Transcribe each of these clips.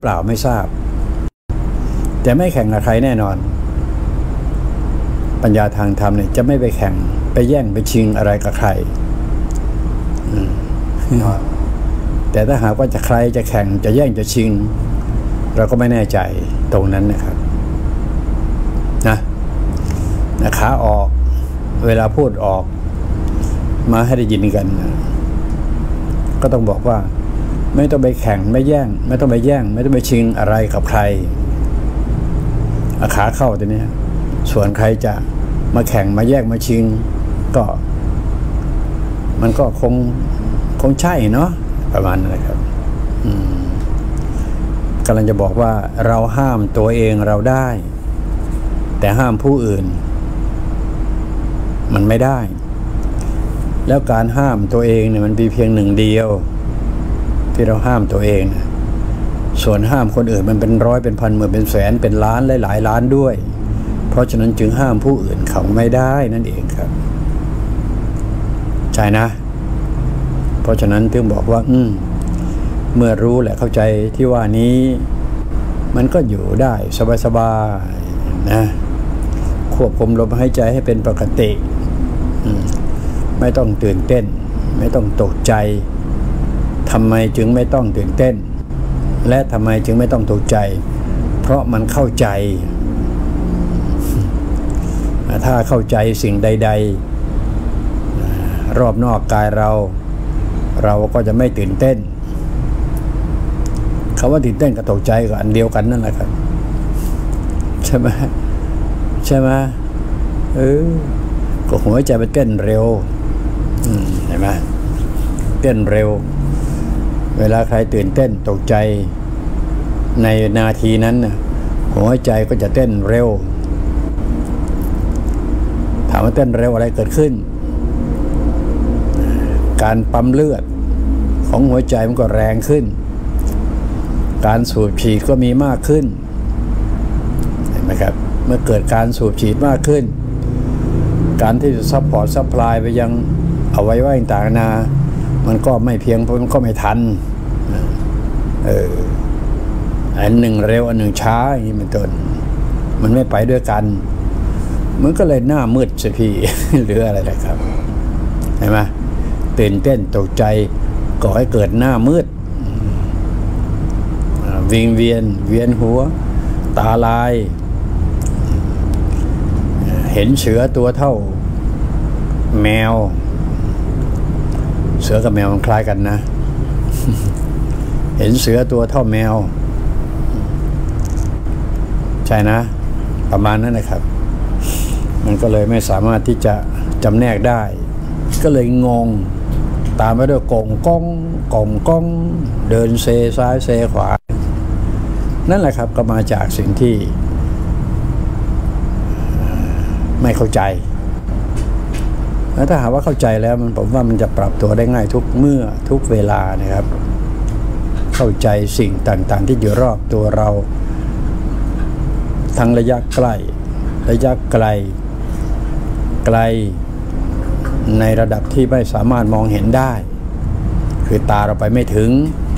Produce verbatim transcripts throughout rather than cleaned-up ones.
เปล่าไม่ทราบแต่ไม่แข่งกับใครแน่นอนปัญญาทางธรรมเนี่ยจะไม่ไปแข่งไปแย่งไปชิงอะไรกับใครแต่ถ้าหากว่าจะใครจะแข่งจะแย่งจะชิงเราก็ไม่แน่ใจตรงนั้นนะครับนะนะขาออกเวลาพูดออกมาให้ได้ยินกันนะก็ต้องบอกว่าไม่ต้องไปแข่งไม่แย่งไม่ต้องไปแย่งไม่ต้องไปชิงอะไรกับใครขาเข้าตัวนี้ส่วนใครจะมาแข่งมาแย่งมาชิงก็มันก็คงคงใช่เนาะประมาณนั้นนะครับกำลังจะบอกว่าเราห้ามตัวเองเราได้แต่ห้ามผู้อื่นมันไม่ได้แล้วการห้ามตัวเองเนี่ยมันมีเพียงหนึ่งเดียวที่เราห้ามตัวเองนะส่วนห้ามคนอื่นมันเป็นร้อยเป็นพันหมื่นเป็นแสนเป็นล้านหลายๆล้านด้วยเพราะฉะนั้นจึงห้ามผู้อื่นเขาไม่ได้นั่นเองครับใช่นะเพราะฉะนั้นถึงบอกว่าอืมเมื่อรู้และเข้าใจที่ว่านี้มันก็อยู่ได้สบายๆนะควบคุมลมหายใจให้เป็นปกติไม่ต้องตื่นเต้นไม่ต้องตกใจทำไมจึงไม่ต้องตื่นเต้นและทำไมจึงไม่ต้องตกใจเพราะมันเข้าใจถ้าเข้าใจสิ่งใดๆรอบนอกกายเราเราก็จะไม่ตื่นเต้นคำว่าตื่นเต้นกับตกใจก็อันเดียวกันนั่นแหละครับใช่ไหมใช่ไหมเออก็หัวใจมันเต้นเร็วเห็นไหมเต้นเร็วเวลาใครตื่นเต้นตกใจในนาทีนั้นหัวใจก็จะเต้นเร็วถามว่าเต้นเร็วอะไรเกิดขึ้นการปั๊มเลือดของหัวใจมันก็แรงขึ้นการสูบฉีดก็มีมากขึ้นเห็นไหมครับเมื่อเกิดการสูบฉีดมากขึ้นการที่จะซัพพอร์ตซัพพลายไปยังเอาไว้ว่าต่างๆนามันก็ไม่เพียงเพราะมันก็ไม่ทันเอออันหนึ่งเร็วอันหนึ่งช้าอย่างนี้เป็นต้นมันไม่ไปด้วยกันมันก็เลยหน้ามืดสิพี่ หรืออะไรนะครับเห็นไหมตื่นเต้นตกใจก่อให้เกิดหน้ามืดวิงเวียนเวียนหัวตาลายเห็นเสือตัวเท่าแมวเสือกับแมวมันคล้ายกันนะเห็นเสือตัวเท่าแมวใช่นะประมาณนั้นนะครับมันก็เลยไม่สามารถที่จะจำแนกได้ก็เลยงงตามไปด้วยกงก้องกงก้องเดินเซซ้ายเซขวานั่นแหละครับก็มาจากสิ่งที่ไม่เข้าใจแล้วถ้าหากว่าเข้าใจแล้วมันผมว่ามันจะปรับตัวได้ง่ายทุกเมื่อทุกเวลานะครับเข้าใจสิ่งต่างๆที่อยู่รอบตัวเราทั้งระยะใกล้ระยะไกลไกลในระดับที่ไม่สามารถมองเห็นได้คือตาเราไปไม่ถึง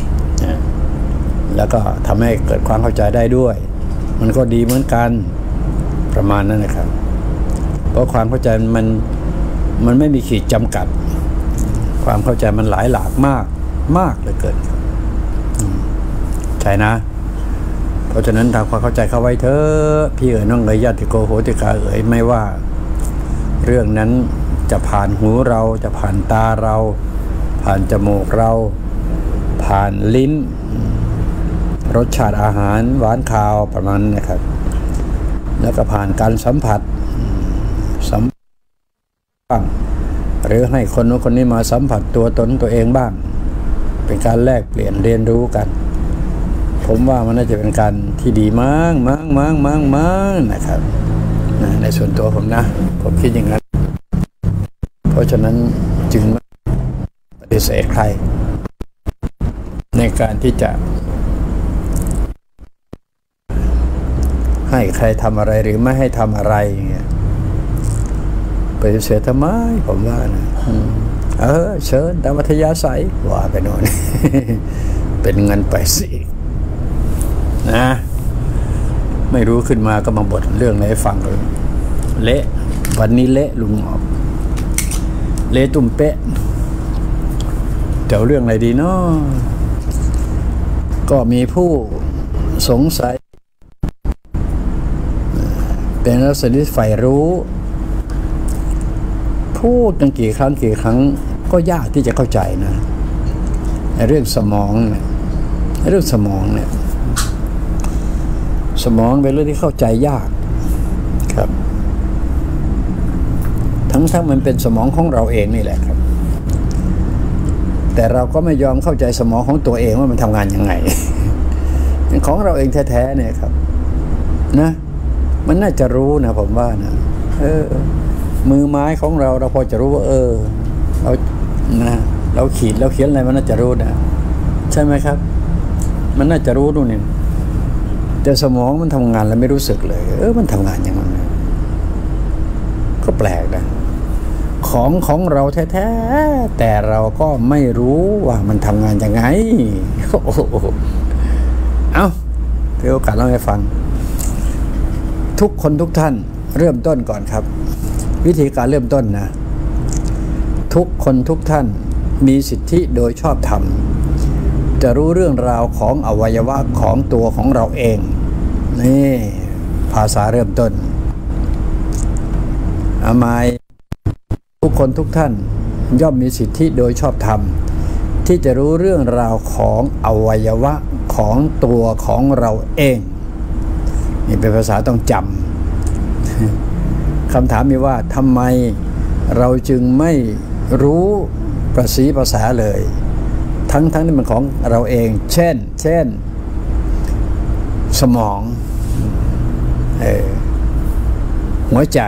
แล้วก็ทำให้เกิดความเข้าใจได้ด้วยมันก็ดีเหมือนกันประมาณนั้นนะครับเพราะความเข้าใจมันมันไม่มีขีดจำกัดความเข้าใจมันหลายหลากมากมากเหลือเกินใช่นะเพราะฉะนั้นทำความเข้าใจเข้าไว้เถอะพี่เอ๋ยน้องเอ๋ยญาติโกโหติกาเอ๋ยไม่ว่าเรื่องนั้นจะผ่านหูเราจะผ่านตาเราผ่านจมูกเราผ่านลิ้นรสชาติอาหารหวานคาวประมาณนั้นนะครับแล้วก็ผ่านการสัมผัสสัมผัสบ้างหรือให้คนนู้นคนนี้มาสัมผัสตัวตนตัวเองบ้างเป็นการแลกเปลี่ยนเรียนรู้กันผมว่ามันน่าจะเป็นการที่ดีมากมากมากมากมากนะครับในส่วนตัวผมนะผมคิดอย่างนั้นเพราะฉะนั้นจึงไม่ปฏิเสธใครในการที่จะให้ใครทำอะไรหรือไม่ให้ทำอะไรอย่างเงี้ยปฏิเสธทำไมผมว่านะเออเชิญตามอัธยาศัยว่าไปโน่น เป็นเงินไปสินะไม่รู้ขึ้นมาก็มาบ่นเรื่องอะไรให้ฟังเลยเละวันนี้เละลุงหมอบเละตุ่มเป๊ะเดี๋ยวเรื่องอะไรดีเนาะก็มีผู้สงสัยเป็นลักษณะใฝ่รู้พูดกันกี่ครั้งกี่ครั้งก็ยากที่จะเข้าใจนะในเรื่องสมองเนี่ยเรื่องสมองเนี่ยสมองเป็นเรื่องที่เข้าใจยากครับทั้งทั้งมันเป็นสมองของเราเองนี่แหละครับแต่เราก็ไม่ยอมเข้าใจสมองของตัวเองว่ามันทำงานยังไงของเราเองแท้ๆเนี่ยครับนะมันน่าจะรู้นะผมว่านะเออมือไม้ของเราเราพอจะรู้ว่าเออเรานะเราขีดเราเขียนอะไรมันน่าจะรู้นะใช่ไหมครับมันน่าจะรู้นู่นนี่แต่สมองมันทำงานแล้วไม่รู้สึกเลยเออมันทำงานอย่างนั้นก็แปลกนะของของเราแท้ๆแต่เราก็ไม่รู้ว่ามันทำงานยังไงโอ้โหเอาเดี๋ยวโอกาสเล่าให้ฟังทุกคนทุกท่านเริ่มต้นก่อนครับวิธีการเริ่มต้นนะทุกคนทุกท่านมีสิทธิโดยชอบธรรมจะรู้เรื่องราวของอวัยวะของตัวของเราเองนี่ภาษาเริ่มต้นอามายทุกคนทุกท่านย่อมมีสิทธิโดยชอบธรรมที่จะรู้เรื่องราวของอวัยวะของตัวของเราเองนี่เป็นภาษาต้องจำคำถามมีว่าทำไมเราจึงไม่รู้ประสีภาษาเลยทั้งทั้งที่มันของเราเองเช่นเช่นสมองเออหัวใจ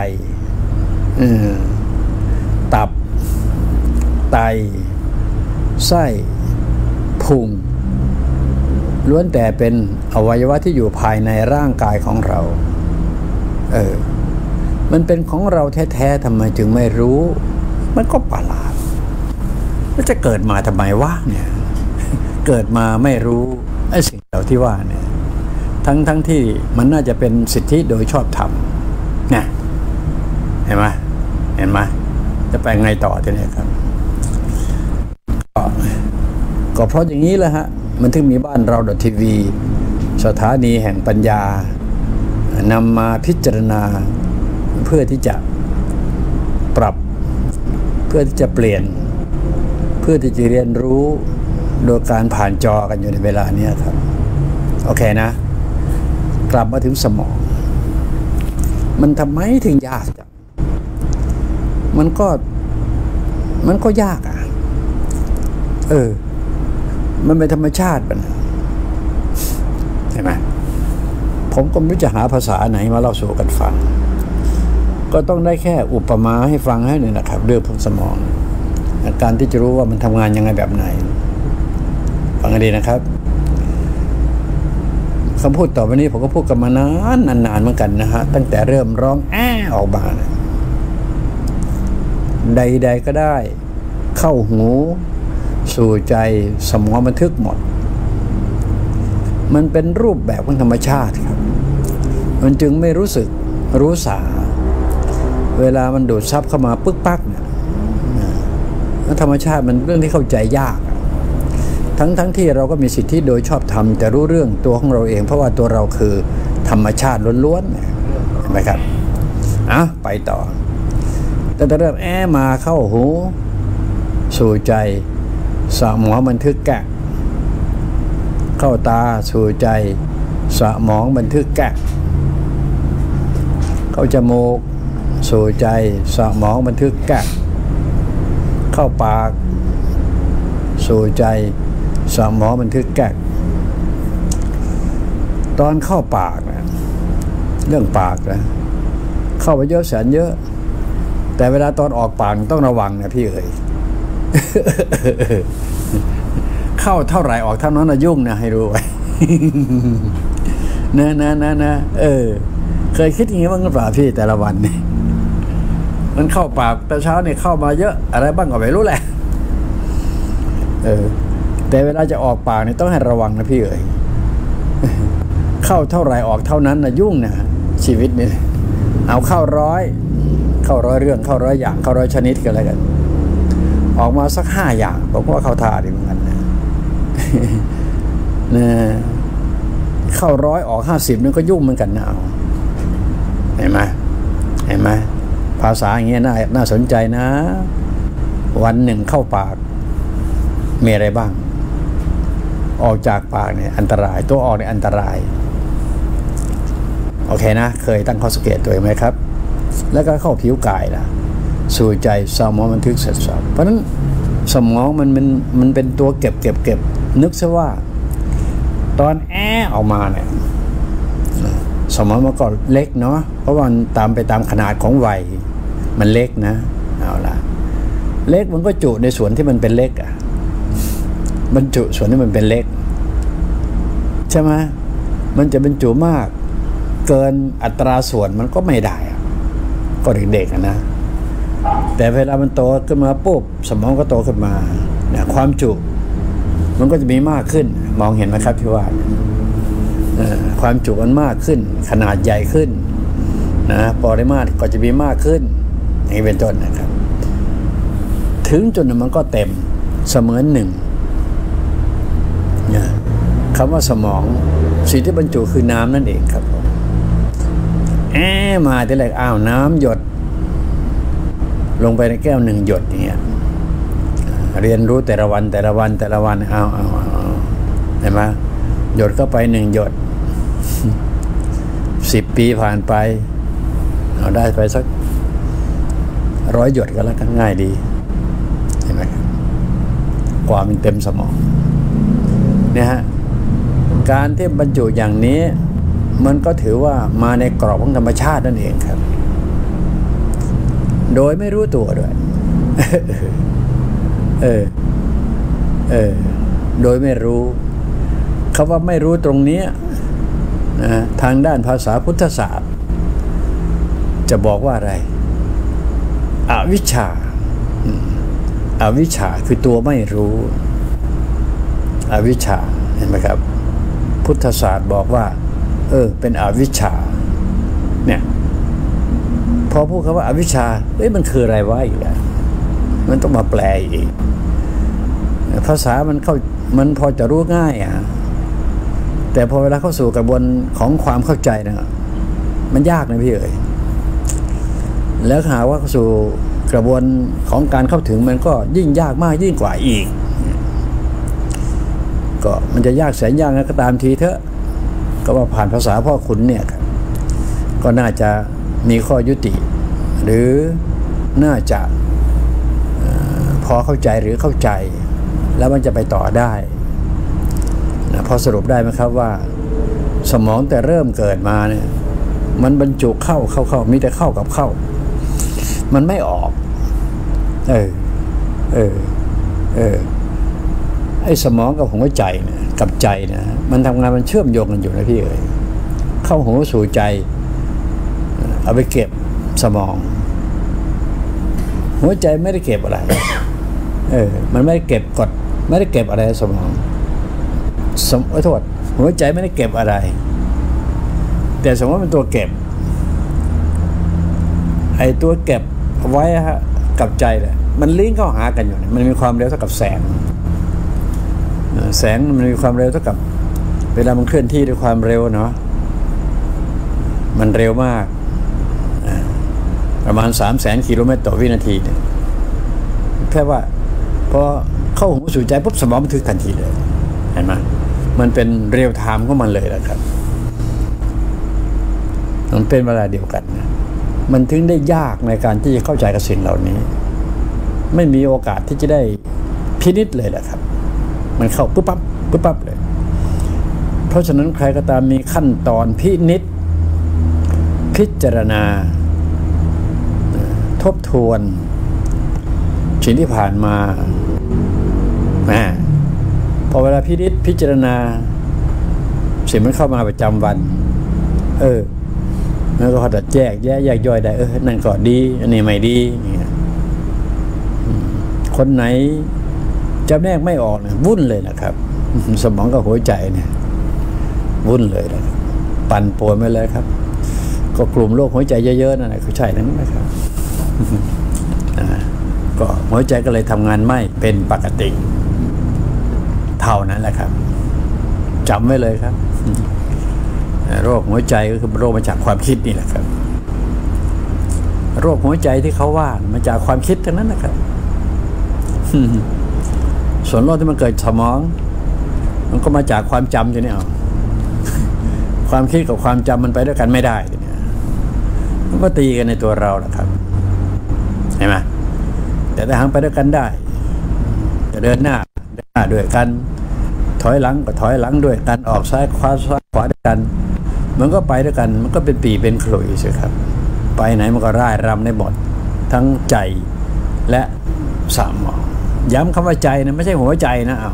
ตับไตไส้พุงล้วนแต่เป็นอวัยวะที่อยู่ภายในร่างกายของเราเออมันเป็นของเราแท้ๆทำไมจึงไม่รู้มันก็ประหลาดมันจะเกิดมาทำไมวะเนี่ยเกิดมาไม่รู้ไอ้สิ่งเหล่าที่ว่าเนี่ยทั้งทั้งที่มันน่าจะเป็นสิทธิโดยชอบธรรมเนี่ยเห็นไหมเห็นไหมจะไปไงต่อทีนี้ครับก็ก็เพราะอย่างนี้แหละฮะมันถึงมีบ้านเราดอททีวีสถานีแห่งปัญญานำมาพิจารณาเพื่อที่จะปรับเพื่อที่จะเปลี่ยนเพื่อที่จะเรียนรู้โดยการผ่านจอกันอยู่ในเวลานี้ครับโอเคนะกลับมาถึงสมองมันทำไมถึงยากจังมันก็มันก็ยากอ่ะเออมันเป็นธรรมชาติมันใช่ไหมผมก็ไม่รู้จะหาภาษาไหนมาเล่าสู่กันฟังก็ต้องได้แค่อุปมาให้ฟังให้เนี่ยนะครับเรื่องพวกสมองการที่จะรู้ว่ามันทำงานยังไงแบบไหนฟังให้ดีนะครับคำพูดต่อไปนี้ผมก็พูดกันมานานนานๆเหมือนกันนะฮะตั้งแต่เริ่มร้องแอ้ออกมานะใดๆก็ได้เข้าหูสู่ใจสมองบันทึกหมดมันเป็นรูปแบบของธรรมชาติครับมันจึงไม่รู้สึกรู้สาเวลามันดูดซับเข้ามาปึ๊กปักเนี่ยธรรมชาติมันเรื่องที่เข้าใจยากทั้งทั้งที่เราก็มีสิทธิโดยชอบธรรมแต่รู้เรื่องตัวของเราเองเพราะว่าตัวเราคือธรรมชาติล้วนๆเห็นไหมครับอ่ะไปต่อแต่เริ่มแอ้มาเข้าหูสู่ใจสมองบันทึกแกะเข้าตาสู่ใจสมองบันทึกแกะเข้าจมูกสู่ใจสมองบันทึกแกะเข้าปากสู่ใจสมองบันทึกแกะตอนเข้าปากนะเรื่องปากนะเข้าไปเยอะแสนเยอะแต่เวลาตอนออกปากต้องระวังนะพี่เอ๋ย เข้าเท่าไหร่ออกเท่านั้นนะยุ่งนะให้รู้ไว้ นะนะนะนะเออเคยคิดอย่างนี้บ้างหรือเปล่าพี่แต่ละวันนี่มันเข้าปากแต่เช้าเนี่ยเข้ามาเยอะอะไรบ้างก็ไม่รู้แหละเออแต่เวลาจะออกปากนี่ต้องให้ระวังนะพี่เอ๋ยเข้าเท่าไหร่ออกเท่านั้นนะยุ่งนะชีวิตนี่เอาเข้าร้อยเข้าร้อยเรื่องเข้าร้อยอย่างเข้าร้อยชนิดกันอะไรกันออกมาสักห้าอย่างผมว่าเข้าท่าดีเหมือนกันนะนะเข้าร้อยออกห้าสิบนั่นก็ยุ่งเหมือนกันนะเอาเห็นไหมเห็นไหมภาษาอย่างเงี้ยน่าน่าสนใจนะวันหนึ่งเข้าปากมีอะไรบ้างออกจากปากเนี่ยอันตรายตัวออกเนี่ยอันตรายโอเคนะเคยตั้งข้อสังเกตตัวเองไหมครับแล้วก็เข้าผิวกายนะสู่ใจสมองบันทึกเสร็จสับเพราะฉะนั้นสมองมันมันมันเป็นตัวเก็บเก็บเก็บนึกซะว่าตอนแอออกมาเนี่ยสมองมันก็เล็กเนาะเพราะว่ามันตามไปตามขนาดของวัยมันเล็กนะเอาละเล็กมันก็จุในส่วนที่มันเป็นเล็กอ่ะบรรจุส่วนที่มันเป็นเล็กใช่ไหมมันจะบรรจุมากเกินอัตราส่วนมันก็ไม่ได้ก็เด็กๆนะแต่เวลามันโตขึ้นมาปุ๊บสมองก็โตขึ้นมาเนี่ยความจุมันก็จะมีมากขึ้นมองเห็นไหมครับที่ว่าความจุมันมากขึ้นขนาดใหญ่ขึ้นนะปริมาตรก็จะมีมากขึ้นอย่างนี้เป็นต้นนะครับถึงจนมันก็เต็มเสมือนหนึ่งเนี่ยคำว่าสมองสิ่งที่บรรจุคือน้ำนั่นเองครับแอมาทีแรกอ้าวน้ำหยดลงไปในแก้วหนึ่งหยดอย่างเงี้ยเรียนรู้แต่ละวันแต่ละวันแต่ละวันเอาเอาเอาเห็นไหมหยดเข้าไปหนึ่งหยดสิบปีผ่านไปเอาได้ไปสักร้อยหยดก็แล้วกันง่ายดีเห็นไหมครับกว่ามันเต็มสมองเนี่ยฮะการที่บรรจุอย่างนี้มันก็ถือว่ามาในกรอบของธรรมชาตินั่นเองครับโดยไม่รู้ตัวด้วยเออเออโดยไม่รู้คำว่าไม่รู้ตรงนี้นะทางด้านภาษาพุทธศาสตร์จะบอกว่าอะไรอวิชชาอวิชชาคือตัวไม่รู้อวิชชาเห็นไหมครับพุทธศาสตร์บอกว่าเออเป็นอวิชชาเนี่ยพอพูดคำว่าอวิชชาเอ้ยมันคืออะไรวะอีกแล้วมันต้องมาแปลอีกภาษามันเข้ามันพอจะรู้ง่ายอ่ะแต่พอเวลาเข้าสู่กระบวนของความเข้าใจนะมันยากนะพี่เอ๋ยแล้วหาว่าเข้าสู่กระบวนของการเข้าถึงมันก็ยิ่งยากมากยิ่งกว่าอีกก็มันจะยากแสนยากก็ตามทีเถอะก็ว่าผ่านภาษาพ่อขุนเนี่ยก็น่าจะมีข้อยุติหรือน่าจะพอเข้าใจหรือเข้าใจแล้วมันจะไปต่อได้นะพอสรุปได้ไหมครับว่าสมองแต่เริ่มเกิดมาเนี่ยมันบรรจุเข้าเข้าเข้ามีแต่เข้ากับเข้ามันไม่ออกเออเออเออไอ้สมองกับหัวใจเนี่ยกับใจนะมันทำงานมันเชื่อมโยงกันอยู่นะพี่เอ๋ยเข้าหัวสู่ใจเอาไปเก็บสมองหัวใจไม่ได้เก็บอะไรเออมันไม่ได้เก็บกดไม่ได้เก็บอะไรสมองสมโทษหัวใจไม่ได้เก็บอะไรแต่สมมติเป็นตัวเก็บไอ้ตัวเก็บไว้ฮะกับใจเนี่ยมันลิงก์เข้าหากันอยู่มันมีความเร็วเท่ากับแสงแสงมันมีความเร็วเท่ากับเวลามันเคลื่อนที่ด้วยความเร็วเนาะมันเร็วมากประมาณสามแสนกิโลเมตรต่อวินาทีเนี่ยแค่ว่าพอเข้าหูสู่ใจปุ๊บสมองบันทึกทันทีเลยเห็นไหมมันเป็นเรียลไทม์ของมันเลยแหละครับมันเป็นเวลาเดียวกันนะมันถึงได้ยากในการที่จะเข้าใจกับสิ่งเหล่านี้ไม่มีโอกาสที่จะได้พินิจเลยแหละครับมันเข้าปุ๊บปั๊บปุ๊บปั๊บเลยเพราะฉะนั้นใครก็ตามมีขั้นตอนพินิจพิจารณาทบทวนสิ่งที่ผ่านมาแหมพอเวลาพินิจพิจารณาสิ่งมันเข้ามาประจำวันเออแล้วก็พอตัดแยกแยกแยกย่อยได้เออนั่นก็ดีอันนี้ไม่ดีเนี่ยคนไหนจำแนกไม่ออกเนี่ยวุ่นเลยนะครับสมองกับหัวใจเนี่ยวุ่นเลยนะปั่นป่วนไปเลยครับก็กลุ่มโรคหัวใจเยอะๆนั่นแหละคือใช่นั้นนะครับก็หัวใจก็เลยทำงานไม่เป็นปกติเท่านั้นแหละครับจำไว้เลยครับโรคหัวใจก็คือโรคมาจากความคิดนี่แหละครับโรคหัวใจที่เขาว่ามาจากความคิดทั้งนั้นนะครับส่วนโรคที่มันเกิดสมองมันก็มาจากความจำใช่ไหมเอาความคิดกับความจำมันไปด้วยกันไม่ได้มันก็ตีกันในตัวเราแหละครับเห็นไหมแต่ถ้าหางไปด้วยกันได้จะเดินหน้าเดินหน้าด้วยกันถอยหลังก็ถอยหลังด้วยกันออกซ้ายขวาซ้ายขวาด้วยกันมันก็ไปด้วยกันมันก็เป็นปีเป็นขลุ่ยสิครับไปไหนมันก็ร่ายรำในหมดทั้งใจและสมองย้ำคำว่าใจนะไม่ใช่หัวใจนะเอา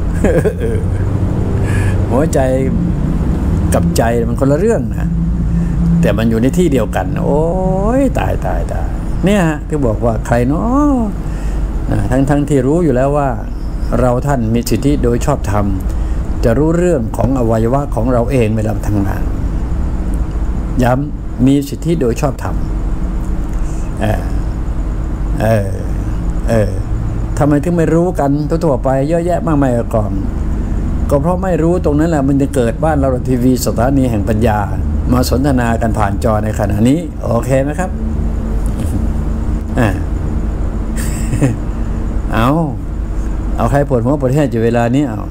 หัวใจกับใจมันคนละเรื่องนะแต่มันอยู่ในที่เดียวกันโอ้ยตายตายตายเนี่ยฮะที่บอกว่าใครเนาะทั้งทั้งที่รู้อยู่แล้วว่าเราท่านมีสิทธิโดยชอบธรรมจะรู้เรื่องของอวัยวะของเราเองเวลาทำงานย้ำมีสิทธิโดยชอบธรรมเออเออเออทำไมถึงไม่รู้กันทั่วๆไปเยอะแยะมากมายก่อนก็เพราะไม่รู้ตรงนั้นแหละมันจะเกิดบ้านเราทีวีสถานีแห่งปัญญามาสนทนากันผ่านจอในขณะนี้โอเคไหมครับอ่า เอาเอาใครปวดหัวปวดแห้งอยู่เวลานี้เอา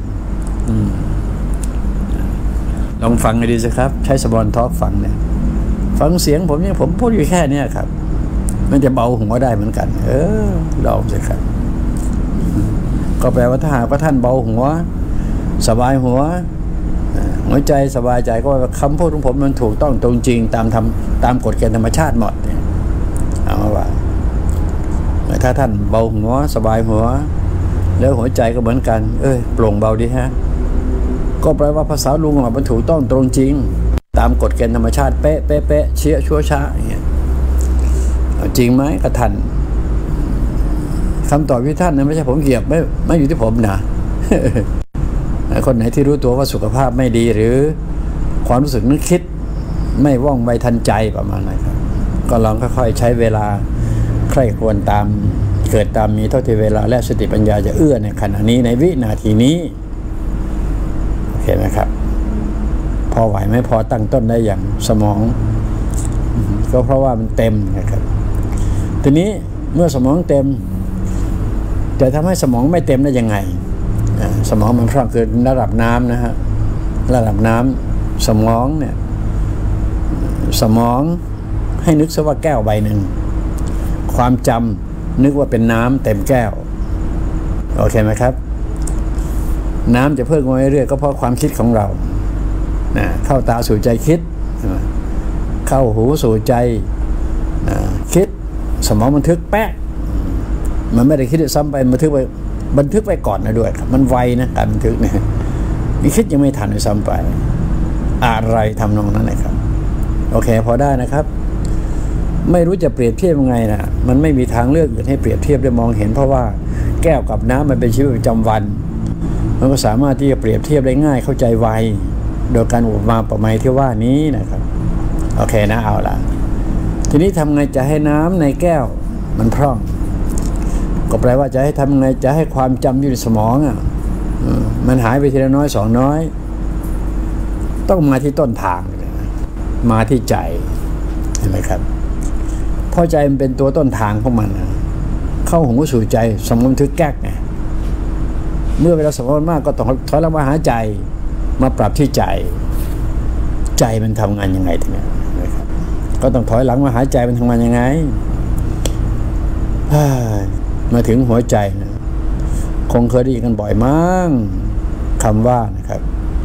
ลองฟังให้ดีสิครับใช้สปอนทอล์กฟังเนี่ยฟังเสียงผมเนี่ยผมพูดอยู่แค่นี้ครับมันจะเบาหัวได้เหมือนกันเออลองสิครับก็แปลว่าถ้าหากว่าท่านเบาหัวสบายหัวหัวใจสบายใจก็คำพูดของผมมันถูกต้องตรงจริงตามทำตามกฎเกณฑ์ธรรมชาติหมดเนี่ยเอาว่าถ้าท่านเบาหัวสบายหัวแล้วหัวใจก็เหมือนกันเอ้ยโปร่งเบาดีฮะก็แปลว่าภาษาลุงมันถูกต้องตรงจริงตามกฎเกณฑ์ธรรมชาติเป๊ะเป๊ะเป๊ะเชี่ยชั่วช้าอย่างเงี้ยจริงไหมกับท่านคำตอบที่ท่านนะไม่ใช่ผมเหยียบไม่ไม่อยู่ที่ผมนะ คนไหนที่รู้ตัวว่าสุขภาพไม่ดีหรือความรู้สึกนึกคิดไม่ว่องไวทันใจประมาณนั้นครับก็ลองค่อยๆใช้เวลาใคร่ครวญตามเกิดตามมีเท่าที่เวลาและสติปัญญาจะเอื้อในขณะนี้ในวินาทีนี้เห็นไหมครับพอไหวไหมพอตั้งต้นได้อย่างสมองก็เพราะว่ามันเต็มนะครับทีนี้เมื่อสมองเต็มจะทำให้สมองไม่เต็มได้ยังไงสมองมันพร่องคือระดับน้ำนะฮะระดับน้ำสมองเนี่ยสมองให้นึกซะว่าแก้วใบหนึ่งความจำนึกว่าเป็นน้ำเต็มแก้วโอเคไหมครับน้ำจะเพิ่มมาเรื่อยๆก็เพราะความคิดของเรานะเข้าตาสู่ใจคิดเข้าหูสู่ใจคิดสมองบันทึกแป๊ะมันไม่ได้คิดซ้ำไปบันทึกไปบันทึกไปก่อนนะด้วยครับมันไวนะการบันทึกเนี่ยนี่คิดยังไม่ทันเลยซ้ำไปอะไรทำนองนั้นเลยครับโอเคพอได้นะครับไม่รู้จะเปรียบเทียบยังไงนะมันไม่มีทางเลือกอื่นให้เปรียบเทียบได้มองเห็นเพราะว่าแก้วกับน้ำมันเป็นชีวิตประจำวันมันก็สามารถที่จะเปรียบเทียบได้ง่ายเข้าใจไวโดยการอุปมาประไมยที่ว่านี้นะครับโอเคนะเอาล่ะทีนี้ทำไงจะให้น้ำในแก้วมันพร่องก็แปลว่าจะให้ทำไงจะให้ความจำอยู่ในสมองอ่ะมันหายไปทีละน้อยสองน้อยต้องมาที่ต้นทางมาที่ใจเห็นไหมครับเพราะใจมันเป็นตัวต้นทางของมันเข้าหูสู่ใจสมมติทึกแก๊กไงเมื่อเวลาสมมติมากก็ต้องถอยลงมาหาใจมาปรับที่ใจใจมันทำงานยังไงทีนี้นะครับก็ต้องถอยหลังมาหาใจมันทำงานยังไงมาถึงหัวใจนะคงเคยได้ยินกันบ่อยมั้งคำว่านะครับ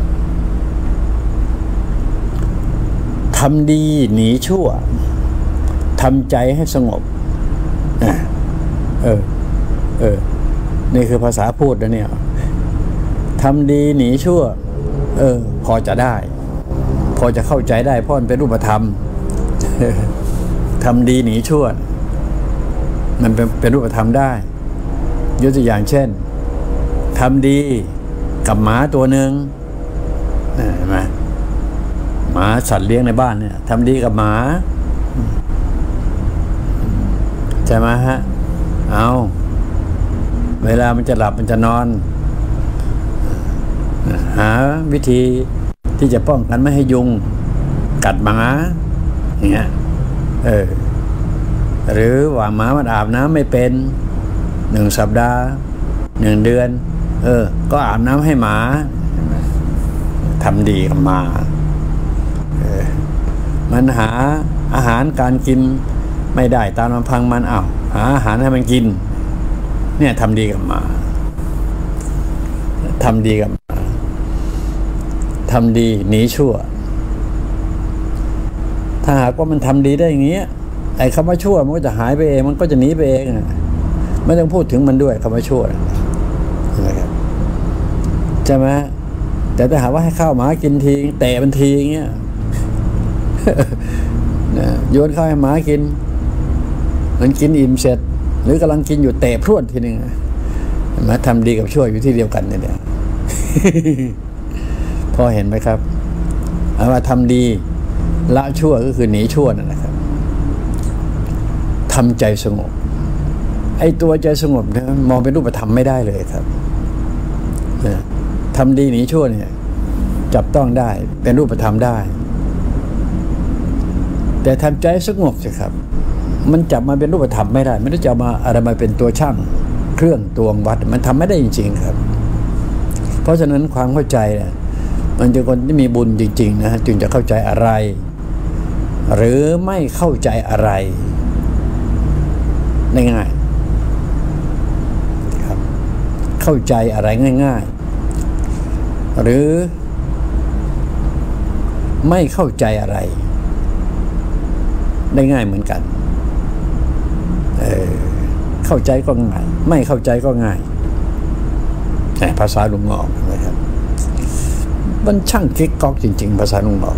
ทำดีหนีชั่วทำใจให้สงบอ่ะเออเออนี่คือภาษาพูดนะเนี่ยทำดีหนีชั่วเออพอจะได้พอจะเข้าใจได้เพราะมันเป็นรูปธรรมทำดีหนีชั่วมันเป็นเป็นรูปธรรมได้ยกตัวอย่างเช่นทำดีกับหมาตัวหนึ่งเห็นไหมหมมาสัตว์เลี้ยงในบ้านเนี่ยทำดีกับหมาใช่ไหมฮะเอาเวลามันจะหลับมันจะนอนหาวิธีที่จะป้องกันไม่ให้ยุงกัดหมาอย่างเงี้ยเออหรือว่าหมามันอาบน้ำไม่เป็นหนึ่งสัปดาห์หนึ่งเดือนเออก็อาบน้ำให้หมาทำดีกับหมาเออมันหาอาหารการกินไม่ได้ตามลำพังมันเอาหาอาหารให้มันกินเนี่ยทำดีกับหมาทำดีกับหมาทำดีหนีชั่วถ้าหากว่ามันทำดีได้อย่างเงี้ยไอ้คำว่าชั่วมันก็จะหายไปเองมันก็จะหนีไปเองไม่ต้องพูดถึงมันด้วยคำว่าชั่วนะครับใช่ไหมแต่ถ้าหากว่าให้ข้าวหมากินทีเตะมันทีอย่างเงี้ยโยนข้าวให้หมากินมันกินอิ่มเสร็จหรือกำลังกินอยู่เตะพรวดทีนึงมาทำดีกับชั่วอยู่ที่เดียวกันเนี่ยพอเห็นไหมครับเอาว่าทำดีละชั่วก็คือหนีชั่วนั่นนะครับทำใจสงบไอ้ตัวใจสงบเนี่ยมองเป็นรูปธรรมไม่ได้เลยครับทำดีหนีชั่วเนี่ยจับต้องได้เป็นรูปธรรมได้แต่ทำใจสงบสิครับมันจับมาเป็นรูปธรรมไม่ได้ไม่ได้จะมาอะไรมาเป็นตัวช่างเครื่องตวงวัดมันทำไม่ได้จริงๆครับเพราะฉะนั้นความเข้าใจเนี่ยมันจะคนที่มีบุญจริงๆนะจึงจะเข้าใจอะไรหรือไม่เข้าใจอะไรง่ายๆครับเข้าใจอะไรง่ายๆหรือไม่เข้าใจอะไรได้ง่ายเหมือนกันเออเข้าใจก็ง่ายไม่เข้าใจก็ง่ายแต่ภาษาลุงงอกนะครับมันช่างกิ๊กก๊อกจริงๆภาษาลุงงอก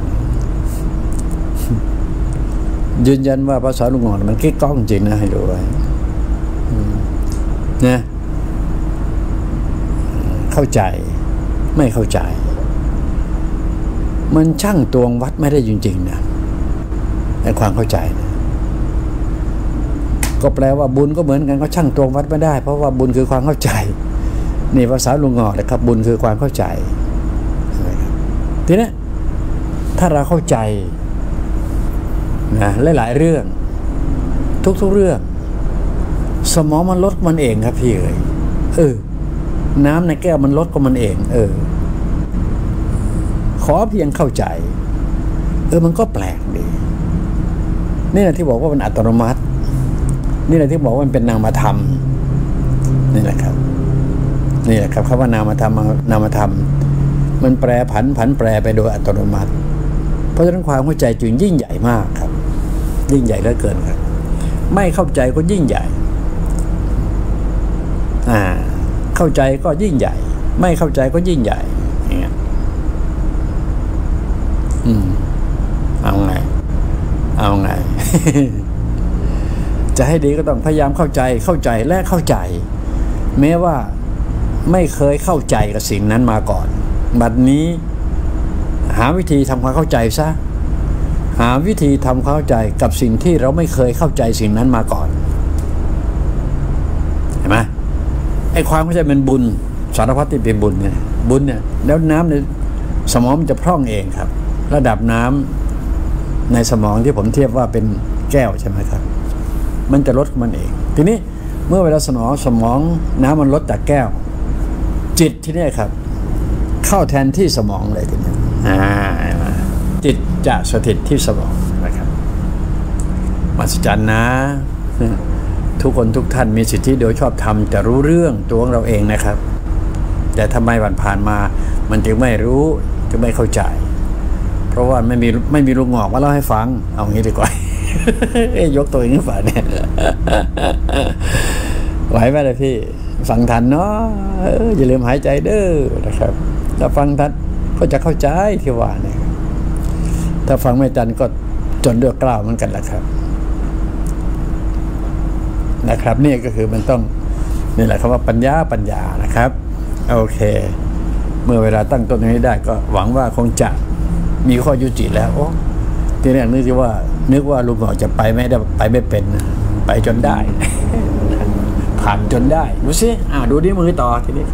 ยืนยันว่าภาษาลุงงอกมันกิ๊กก๊อกจริงนะให้ดูไว้นะเข้าใจไม่เข้าใจมันช่างตวงวัดไม่ได้จริงๆนะในความเข้าใจนะก็แปลว่าบุญก็เหมือนกันก็ช่างตวงวัดไม่ได้เพราะว่าบุญคือความเข้าใจนี่ภาษาลุงงอกนะครับบุญคือความเข้าใจทีนี้ถ้าเราเข้าใจนะหลายๆเรื่องทุกๆเรื่องสมองมันลดมันเองครับพี่เอ๋ยเออน้ำในแก้วมันลดก็มันเองเออขอเพียงเข้าใจเออมันก็แปลกดีนี่แหละที่บอกว่ามันอัตโนมัตินี่แหละที่บอกว่ามันเป็นนามธรรมนี่แหละครับนี่แหละครับคำว่านามธรรมนามธรรมมันแปรผันผันแปรไปโดยอัตโนมัติเพราะฉะนั้นความเข้าใจจึงยิ่งใหญ่มากครับยิ่งใหญ่เหลือเกินครับไม่เข้าใจก็ยิ่งใหญ่อ่าเข้าใจก็ยิ่งใหญ่ไม่เข้าใจก็ยิ่งใหญ่อย่างเงี้ยอืมเอาไงเอาไง จะให้ดีก็ต้องพยายามเข้าใจเข้าใจและเข้าใจแม้ว่าไม่เคยเข้าใจกับสิ่งนั้นมาก่อนบัดนี้หาวิธีทำความเข้าใจซะหาวิธีทำความเข้าใจกับสิ่งที่เราไม่เคยเข้าใจสิ่งนั้นมาก่อนเห็นไหมไอ้ความเข้าใจเป็นบุญสารพัดที่เป็นบุญเนี่ยบุญเนี่ยแล้วน้ำในสมองมันจะพร่องเองครับระดับน้ำในสมองที่ผมเทียบว่าเป็นแก้วใช่ไหมครับมันจะลดมันเองทีนี้เมื่อเวลาสมองสมองน้ำมันลดจากแก้วจิตที่นี่ครับเข้าแทนที่สมองเลยทีนี้อ่าจิตจะสถิตที่สมองนะครับมหัศจรรย์นะทุกคนทุกท่านมีสิทธิโดยชอบธรรมจะรู้เรื่องตัวของเราเองนะครับแต่ทำไมวันผ่านมามันจึงไม่รู้จึงไม่เข้าใจเพราะว่าไม่มีไม่มีลุงงอกมาเล่าให้ฟังเอางี้ดีกว่า เอ้ยยกตัวเองขึ้นฝ่าเนี่ยไหวไหมล่ะพี่ฟังทันเนาะอย่าลืมหายใจเด้อนะครับถ้าฟังทันก็จะเข้าใจที่ว่าเนี่ยถ้าฟังไม่ทันก็จนเลือกกล้าวเหมือนกันแหละครับนะครับนี่ก็คือมันต้องนี่แหละคำว่าปัญญาปัญญานะครับโอเคเมื่อเวลาตั้งต้นนี้ได้ก็หวังว่าคงจะมีข้อยุติแล้วโอ้ทีแรกนึกว่า นึกว่าลุงหงอกจะไปไม่ได้ไปไม่เป็นไปจนได้ ผ่านจนได้ดูสิอ่าดูที่มือต่อทีนี้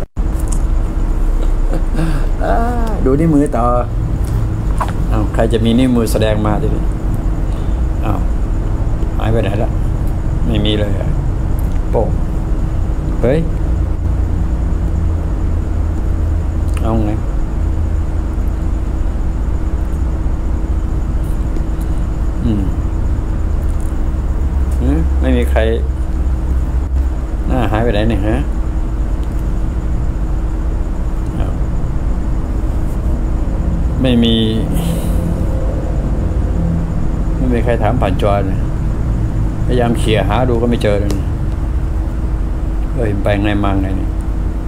ดูที่มือต่ออ้าวใครจะมีนิ้วมือแสดงมาทีนี้อ้าวหายไปไหนละไม่มีเลยโป๊ะเฮ้ยเอาไงอืมไม่มีใครหน้าหายไปไหนเนี่ยฮะไม่มีไม่มีใครถามผ่านจอเลยพยายามเขี่ยหาดูก็ไม่เจอเลยเอ้ยไปไงมาไงเนี่ย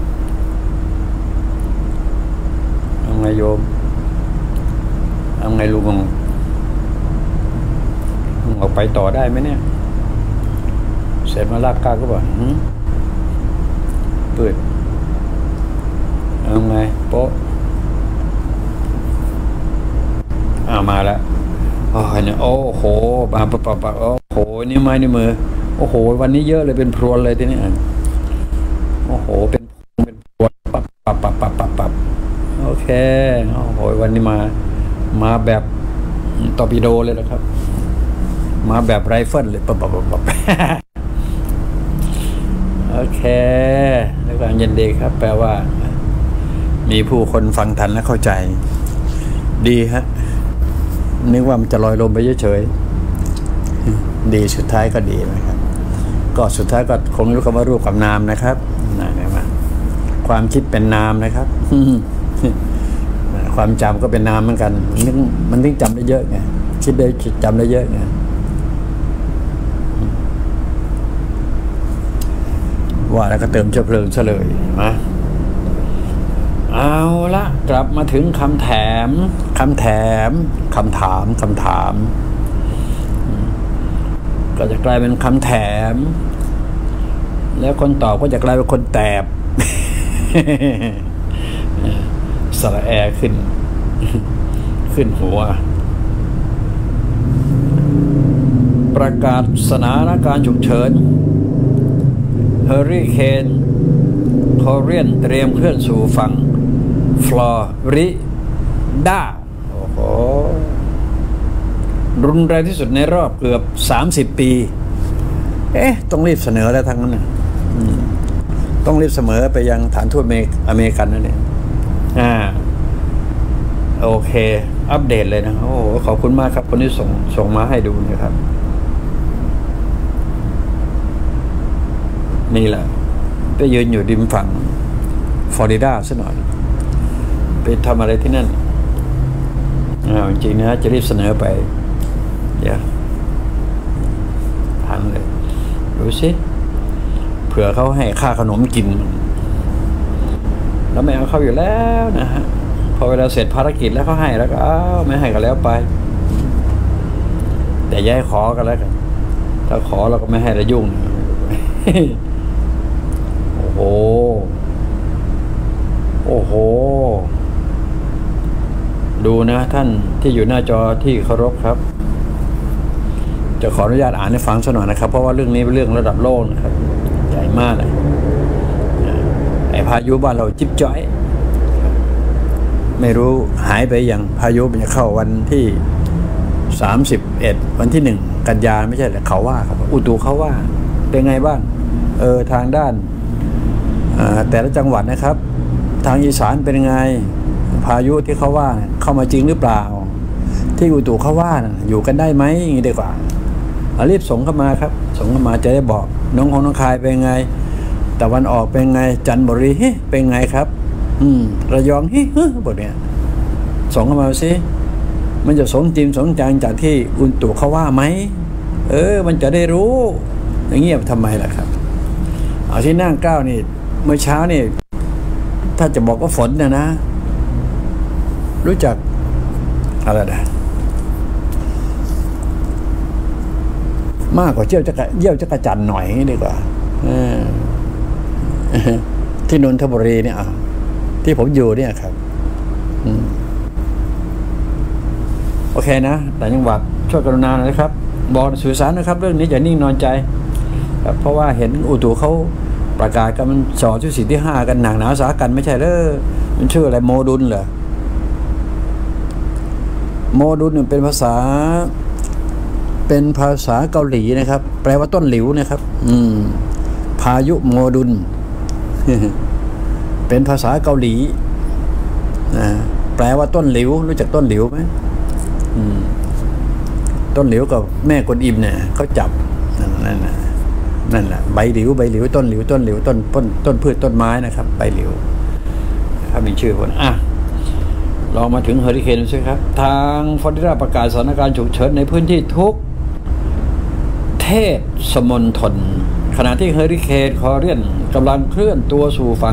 เอาไงโยมเอาไงลุงลุงออกไปต่อได้ไหมเนี่ยเสร็จมาลากกาก็บอกเปิดเอาไงโป๊ะอ่ามาแล้วโอ้ยเนี่ยโอ้โหปะปะปะปะโอ้โหนี่ไม้นี่มือโอ้โหวันนี้เยอะเลยเป็นพรวนเลยทีนี้โอ้โหเป็นเป็นพรวนปับปับปับปับปับปับโอเคโอ้โหวันนี้มามาแบบตอร์ปิโดเลยนะครับมาแบบไรเฟิลเลยปับปับปับปับโอเคแล้วก็เย็นดีครับแปลว่ามีผู้คนฟังทันและเข้าใจดีฮะนึกว่ามันจะลอยลมไปเฉยๆดีสุดท้ายก็ดีนะครับก็สุดท้ายก็คงรู้คำว่ารูปกับนามนะครับนั่นนะความคิดเป็นนามนะครับความจำก็เป็นนามเหมือนกันมันมันถึงจำได้เยอะไงคิดได้จำได้เยอะไงว่าแล้วก็เติมเชื้อเพลิงซะเลยนะเอาละกลับมาถึงคำแถมคำแถมคำถามคำถามก็จะกลายเป็นคำแถมแล้วคนตอบก็จะกลายเป็นคนแตบสระแอขึ้นขึ้นหัวประกาศสถานการณ์ฉุกเฉินเฮอริเคนคอเรียนเตรียมเคลื่อนสู่ฝั่งฟลอริดาโอ้โหรุนแรงที่สุดในรอบเกือบสามสิบปีเอ๊ะต้องรีบเสนอแล้วทั้งนั้นนะต้องรีบเสมอไปยังฐานทูตอเมริกันนั่นเองอ่าโอเคอัปเดตเลยนะโอ้โหขอบคุณมากครับคนที่ส่งส่งมาให้ดูนะครับนี่แหละไปยืนอยู่ริมฝั่งฟลอริดาซะหน่อยไปทำอะไรที่นั่นอ้าวจริงๆนะจะรีบเสนอไปเดี๋ยวทันเลยดูสิเผื่อเขาให้ค่าขนมกินแล้วไม่เอาเข้าอยู่แล้วนะฮะพอเวลาเสร็จภารกิจแล้วเขาให้แล้วก็อ้าวไม่ให้ก็แล้วไปแต่ย้ายขอกันแล้วกันถ้าขอเราก็ไม่ให้ละยุ่งโอ้โหโอ้โหดูนะท่านที่อยู่หน้าจอที่เคารพครับจะขออนุญาตอ่านให้ฟังสักหน่อยนะครับเพราะว่าเรื่องนี้เป็นเรื่องระดับโลกนะครับใหญ่มากเลยไอ้พายุบ้านเราจิ๊บจ้อยไม่รู้หายไปอย่างพายุมันจะเข้าวันที่สามสิบเอ็ดวันที่หนึ่งกันยาไม่ใช่เหรอเขาว่าครับอุตุเขาว่าเป็นไงบ้างเออทางด้านแต่ละจังหวัดนะครับทางอีสานเป็นไงพายุที่เขาว่าเข้ามาจริงหรือเปล่าที่อุตุเขาว่าอยู่กันได้ไหมอย่างนี้ดีกว่ารีบส่งเข้ามาครับส่งเข้ามาจะได้บอกน้องของน้องคายเป็นไงตะวันออกเป็นไงจันทบุรีเป็นไงครับอืมระยองฮิบทเนี้ยส่งเข้ามาสิมันจะสมจริงสมจังจากที่อุตุเขาว่าไหมเออมันจะได้รู้อย่างเงี้ยทำไมล่ะครับเอาที่นั่งเก้านี่เมื่อเช้านี่ถ้าจะบอกว่าฝนเนี่ยนะรู้จักอะไรนะมากกว่าเยี่ยวจักรเยี่ยวจักรจันหน่อยดีกว่าที่นนทบุรีเนี่ยที่ผมอยู่เนี่ยครับอเคนะแต่จังหวัดช่วยกรุณาหน่อยนะครับบอกสื่อสารนะครับเรื่องนี้อย่านิ่งนอนใจเพราะว่าเห็นอุตุเขาประกาศกันมันสองที่สี่ที่ห้ากันหนักหนาสากันไม่ใช่เลยมันชื่ออะไรโมดุลเหรอโมดุลเป็นภาษาเป็นภาษาเกาหลีนะครับแปลว่าต้นหลิวนะครับอืมพายุโมดุล เป็นภาษาเกาหลีนะแปลว่าต้นหลิวรู้จักต้นหลิวไหมอืมต้นหลิวกับแม่กวนอิมเนี่ยเขาจับนั่นน่ะนั่นแหละใบหลิวใบหลิวต้นหลิวต้นหลิวต้นต้นต้นพืชต้นไม้นะครับใบหลิวครับมีชื่อคนอ่ะลองมาถึงเฮอริเคนใช่ครับทางฟลอริดาประกาศสถานการณ์ฉุกเฉินในพื้นที่ทุกเทศมณฑลขณะที่เฮอริเคนคอเรียนกำลังเคลื่อนตัวสู่ฝั่ง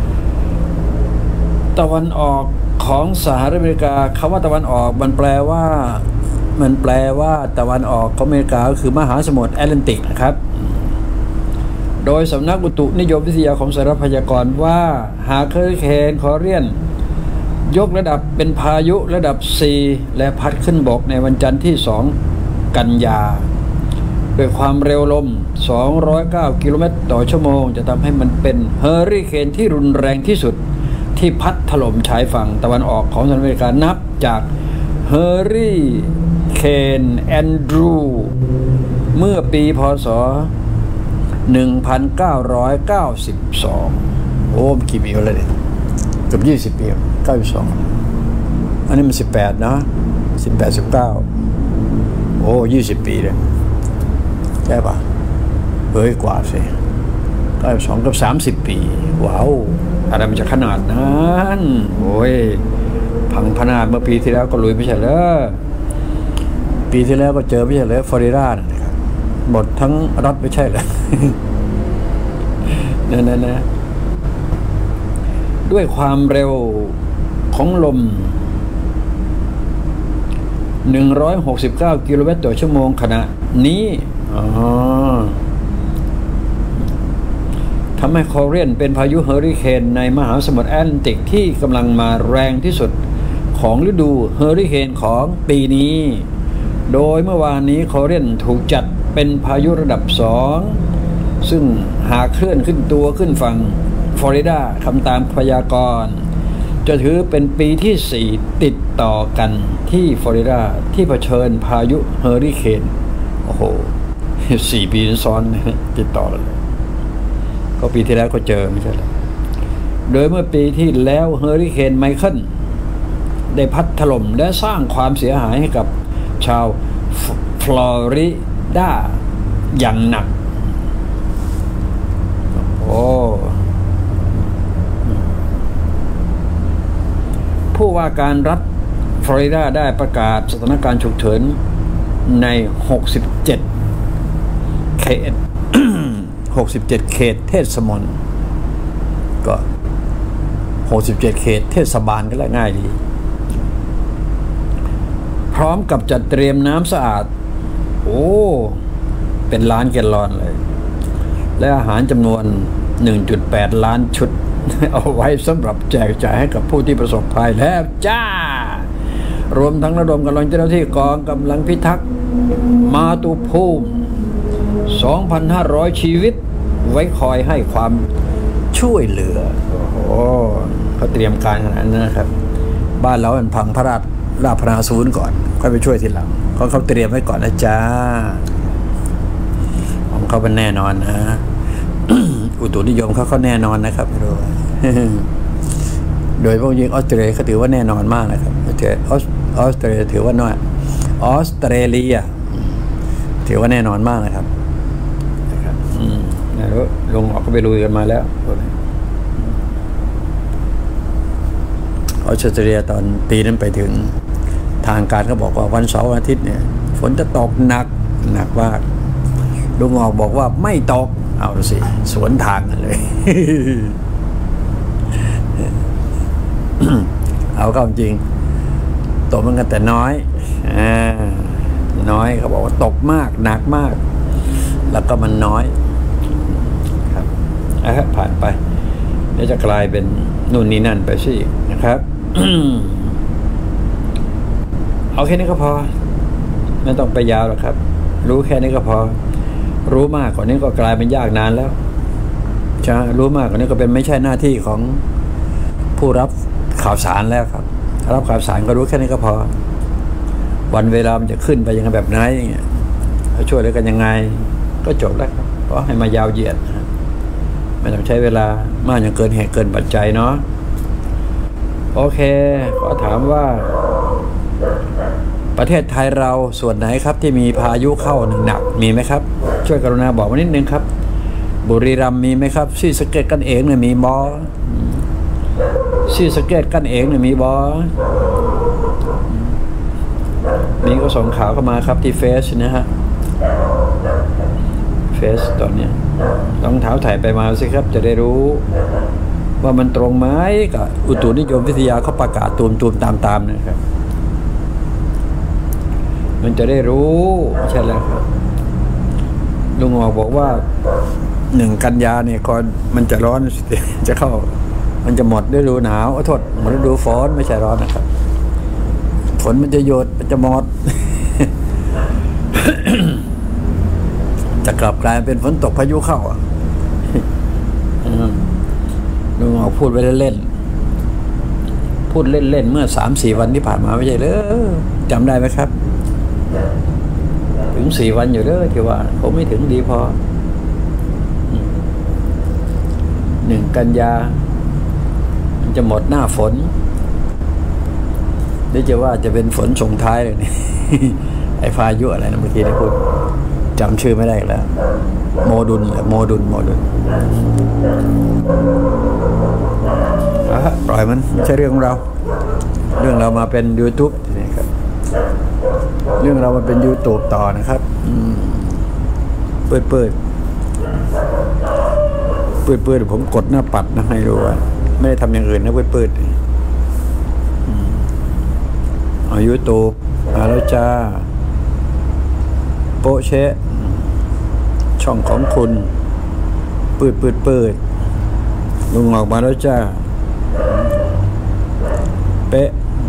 ตะวันออกของสหรัฐอเมริกาคำว่าตะวันออกมันแปลว่ามันแปลว่าตะวันออกของอเมริกาก็คือมหาสมุทรแอตแลนติกนะครับโดยสำนักอุตุนิยมวิทยาของสหรัฐพยากรณ์ว่าหากเฮอริเคนคอเรียนยกระดับเป็นพายุระดับ สี่ และพัดขึ้นบกในวันจันทร์ที่สองกันยาด้วยความเร็วลมสองร้อยเก้ากิโลเมตรต่อชั่วโมงจะทำให้มันเป็นเฮอริเคนที่รุนแรงที่สุดที่พัดถล่มชายฝั่งตะวันออกของสหรัฐอเมริกานับจากเฮอริเคนแอนดรูเมื่อปีพ.ศ. หนึ่งพันเก้าร้อยเก้าสิบสองโอ้กี่ปีแล้วเนี่ยเกือบยี่สิบปีเก้าสิบสองอันนี้มันสิบแปดนะสิบแปดสิบเก้าโอ้ยี่สิบปีเลยใช่ปะเฮ้ยกว่าสิเก้าสิบสองกับสามสิบปีว้าวอะไรมันจะขนาดนั้นโอ้ยพังพนาดเมื่อปีที่แล้วก็ลุยไม่ใช่เหรอปีที่แล้วก็เจอไม่ใช่เหรอฟลอริดานะครับหมดทั้งรัฐไม่ใช่เหรอ นั่นนะด้วยความเร็วของลมหนึ่งร้อยหกสิบเก้ากิโลเมตรต่อชั่วโมงขณะนี้อ๋อทำให้คอเรียนเป็นพายุเฮอริเคนในมหาสมุทรแอตแลนติกที่กำลังมาแรงที่สุดของฤดูเฮอริเคนของปีนี้โดยเมื่อวานนี้คอเรียนถูกจัดเป็นพายุระดับสองซึ่งหากเคลื่อนขึ้นตัวขึ้นฝั่งฟลอริดาคำตามพยากรณ์จะถือเป็นปีที่สี่ติดต่อกันที่ฟลอริดาที่เผชิญพายุเฮอริเคนโอ้โหสี่ปีซ้อนติดต่อเลยก็ปีที่แล้วก็เจอไม่ใช่หรอโดยเมื่อปีที่แล้วเฮอริเคนไมเคิลได้พัดถล่มและสร้างความเสียหายให้กับชาวฟลอริดาอย่างหนักโอ้ผู้ว่าการรัฐฟลอริดาได้ประกาศสถานการณ์ฉุกเฉินในหกสิบเจ็ดเขต หกสิบเจ็ดเขตเทศมนตรีก็หกสิบเจ็ดเขตเทศบาลก็แล้วง่ายดีพร้อมกับจัดเตรียมน้ำสะอาดโอ้เป็นล้านแกลลอนเลยและอาหารจำนวน หนึ่งจุดแปด ล้านชุดเอาไว้สำหรับแจกจ่ายให้กับผู้ที่ประสบภัยแล้วจ้ารวมทั้งระดมกำลังเจ้าหน้าที่กองกำลังพิทักษ์มาตุภูมิ สองพันห้าร้อย ชีวิตไว้คอยให้ความช่วยเหลือโอ้เขาเตรียมการขนาดนั้นนะครับบ้านเราเป็นพังพระราชราพนาศูนย์ก่อนค่อยไปช่วยทีหลังเขาเขาเตรียมไว้ก่อนนะจ้าของเขาเป็นแน่นอนนะ อุตุนิยมเขาเขาแน่นอนนะครับไม่รู้ โดยพวกยิงออสเตรเลียเขาถือว่าแน่นอนมากนะครับออสเตรเลียออสเตรเลียถือว่าน้อยออสเตรเลียถือว่าแน่นอนมากนะครับนะครับอืมแล้วลงออกก็ไปลุยกันมาแล้วออสเตรเลียตอนปีนั้นไปถึงทางการเขาบอกว่าวันเสาร์วันอาทิตย์เนี่ยฝนจะตกหนักหนักมากลุงออกบอกว่าไม่ตกเอาสิสวนทางกันเลย เอาเข้าจริงตกมันกันแต่น้อยอ่าน้อยเขาบอกว่าตกมากหนักมากแล้วก็มันน้อยครับอ่ะผ่านไปเดี๋ยวจะกลายเป็นนู่นนี่นั่นไปสินะครับเอาแค่นี้ก็พอไม่ต้องไปยาวหรอกครับรู้แค่นี้ก็พอรู้มากกว่านี้ก็กลายเป็นยากนานแล้วใช่รู้มากกว่านี้ก็เป็นไม่ใช่หน้าที่ของผู้รับข่าวสารแล้วครับรับข่าวสารก็รู้แค่นี้ก็พอวันเวลามันจะขึ้นไปยังไงแบบไหนอย่างเงี้ยช่วยเหลือกันยังไงก็จบแล้วครับเพราะให้มายาวเหยียดไม่ต้องใช้เวลามากจนเกินเหตุเกินปัจจัยเนาะโอเคขอถามว่าประเทศไทยเราส่วนไหนครับที่มีพายุเข้าหนักมีไหมครับช่วยกรุณาบอกมานิดนึงครับบุรีรัมย์มีไหมครับศรีสะเกษกันเองเนี่ยมีบอศรีสะเกษกันเองเนี่ยมีบอมีก็ส่งข่าวเข้ามาครับที่เฟซนะฮะเฟซตอนนี้ต้องเท้าถ่ายไปมาสิครับจะได้รู้ว่ามันตรงไหมกับอุตุนิยมวิทยาเขาประกาศตูมตูมตามตามนะครับมันจะได้รู้ใช่แล้วครับลุงออกบอกว่าหนึ่งกันยาเนี่ยก่อนมันจะร้อนจะเข้ามันจะหมดฤดูหนาวโทษหมดฤดูฝนไม่ใช่ร้อนนะครับฝนมันจะหยุดมันจะหมด จะกลับกลายเป็นฝนตกพายุเข้าอ่ะลุงออกพูดไปเล่นๆพูดเล่นๆเมื่อสามสี่วันที่ผ่านมาไม่ใช่เลยจำได้ไหมครับถึงสี่วันอยู่เด้อที่ว่าผมไม่ถึงดีพอหนึ่งกันยามันจะหมดหน้าฝนหรือจะว่าจะเป็นฝนส่งท้ายเลยนี่ ไอ้พายุอะไรนะเมื่อกี้ได้พูดจำชื่อไม่ได้แล้วโมดุลโมดุลโมดุลอ่ะปล่อยมันไม่ใช่เรื่องของเราเรื่องเรามาเป็น YouTube นี่ครับเรื่องเรามาเป็น YouTube ต่อนะครับเปิดเปิดเปิดเปิดผมกดหน้าปัดนะให้รู้ว่าไม่ได้ทำอย่างอื่นนะเปิดเปิดเอา YouTube มาแล้วจ้าโปะเชะช่องของคุณเปิดเปิดเปิดลุงออกมาแล้วจ้าเป๊ะ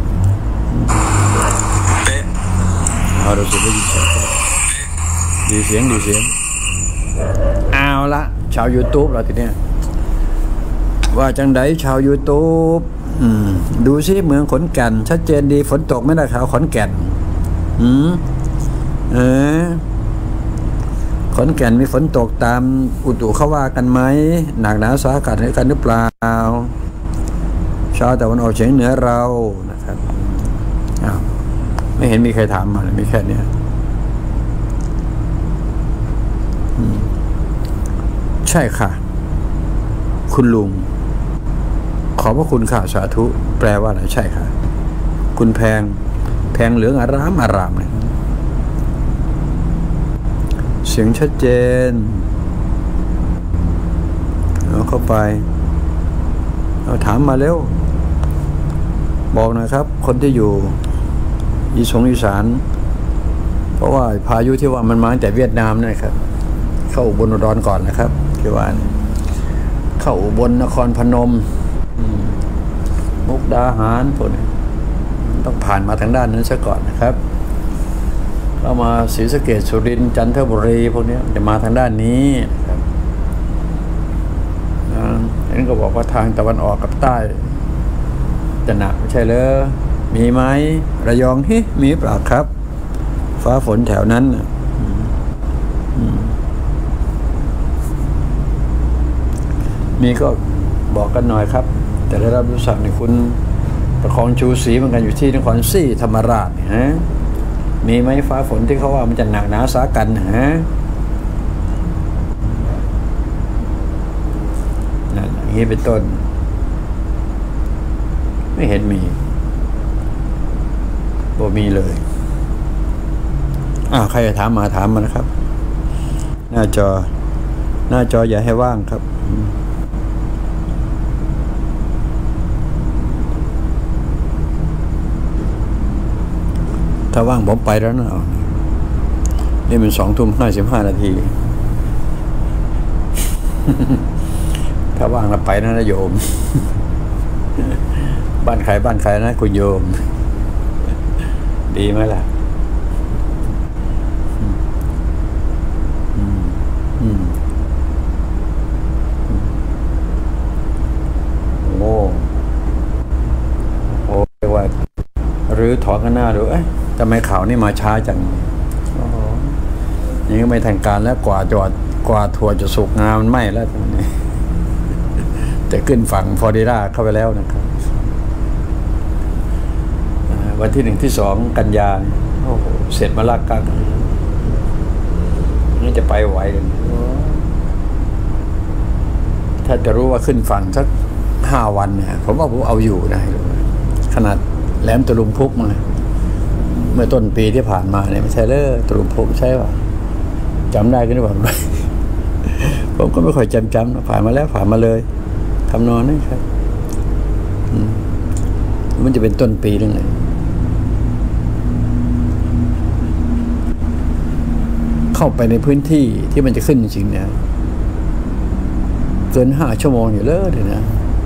เป๊ะเอาเราสุดได้ยินเสียงดีเสียงดีเสียงเอาละชาว YouTube เราทีเนี้ยว่าจังไดชาว YouTube อืมดูซิเมืองขอนแก่นชัดเจนดีฝนตกไหมล่ะครับขอนแก่นอืมเออขอนแก่นมีฝนตกตามอุตุเขาว่ากันไหมหนักหนาสาหัสกันหรือเปล่าชาวตะวันออกเฉียงเหนือเรานะครับอ้าวไม่เห็นมีใครถามมาเลยมีแค่นี้ใช่ค่ะคุณลุงขอบพระคุณค่ะสาธุแปลว่าอะไรใช่ค่ะคุณแพงแพงเหลืองอารามอารามเลยเสียงชัดเจนเอาเข้าไปเอาถามมาเร็วบอกหน่อยครับคนที่อยู่อีสงอีสานเพราะว่าพายุที่ว่ามันมาแต่เวียดนามนะครับเข้าอุบลอุดรก่อนนะครับคือว่าเข้าอุบลนครพนมมุกดาหารพวกนี้ต้องผ่านมาทางด้านนั้นซะก่อนนะครับเข้ามาศรีสะเกษสุรินทร์จันทบุรีพวกนี้จะมาทางด้านนี้นะครับอันนี้ก็บอกว่าทางตะวันออกกับใต้จะหนักไม่ใช่เลยมีไหมระยองฮิมีเปล่าครับฟ้าฝนแถวนั้นมีก็บอกกันหน่อยครับแต่ได้รับรู้สักในคุณประคองชูศรีเหมือนกันอยู่ที่นครศรีธรรมราชฮะมีไหมฟ้าฝนที่เขาว่ามันจะหนักหนาสากันฮะนั่นอย่างนี้เป็นต้นไม่เห็นมีบ่มีเลยอ้าวใครจะถามมาถามมานะครับหน้าจอหน้าจออย่าให้ว่างครับถ้าว่างผมไปแล้วนะนี่เป็นสองทุ่มห้าสิบห้านาทีถ้าว่างเราไปนะนะโยมบ้านใครบ้านใครนะคุณโยมดีไหมล่ะโอ้โหเรียกว่าหรือถอนกันหน้าดูเอ๊ะทำไมข่าวนี่มาช้าจังนี่ก็ไม่ทันการแล้วกว่าจอดกว่าถั่วจะสุกงามันไหม้แล้วตอนนี้จะขึ้นฝั่งฟลอริดาเข้าไปแล้วนะครับวันที่หนึ่งที่สองกันยาโอ้โหเสร็จมาลากกันนี่จะไปไหวกันถ้าจะรู้ว่าขึ้นฝั่งสักห้าวันเนี่ยผมว่าผมเอาอยู่นะขนาดแหลมตะลุมพุกมาเมื่อต้นปีที่ผ่านมาเนี่ยไม่ใช่เลยตะลุมพุกใช่ป่ะจำได้กันหรือเปล่าผมก็ไม่ค่อยจำจำผ่านมาแล้วผ่านมาเลยคำนวณนี่ครับมันจะเป็นต้นปีหรือไงเข้าไปในพื้นที่ที่มันจะขึ้นจริงๆเนี่ยเกินห้าชั่วโมงอยู่เลยนะ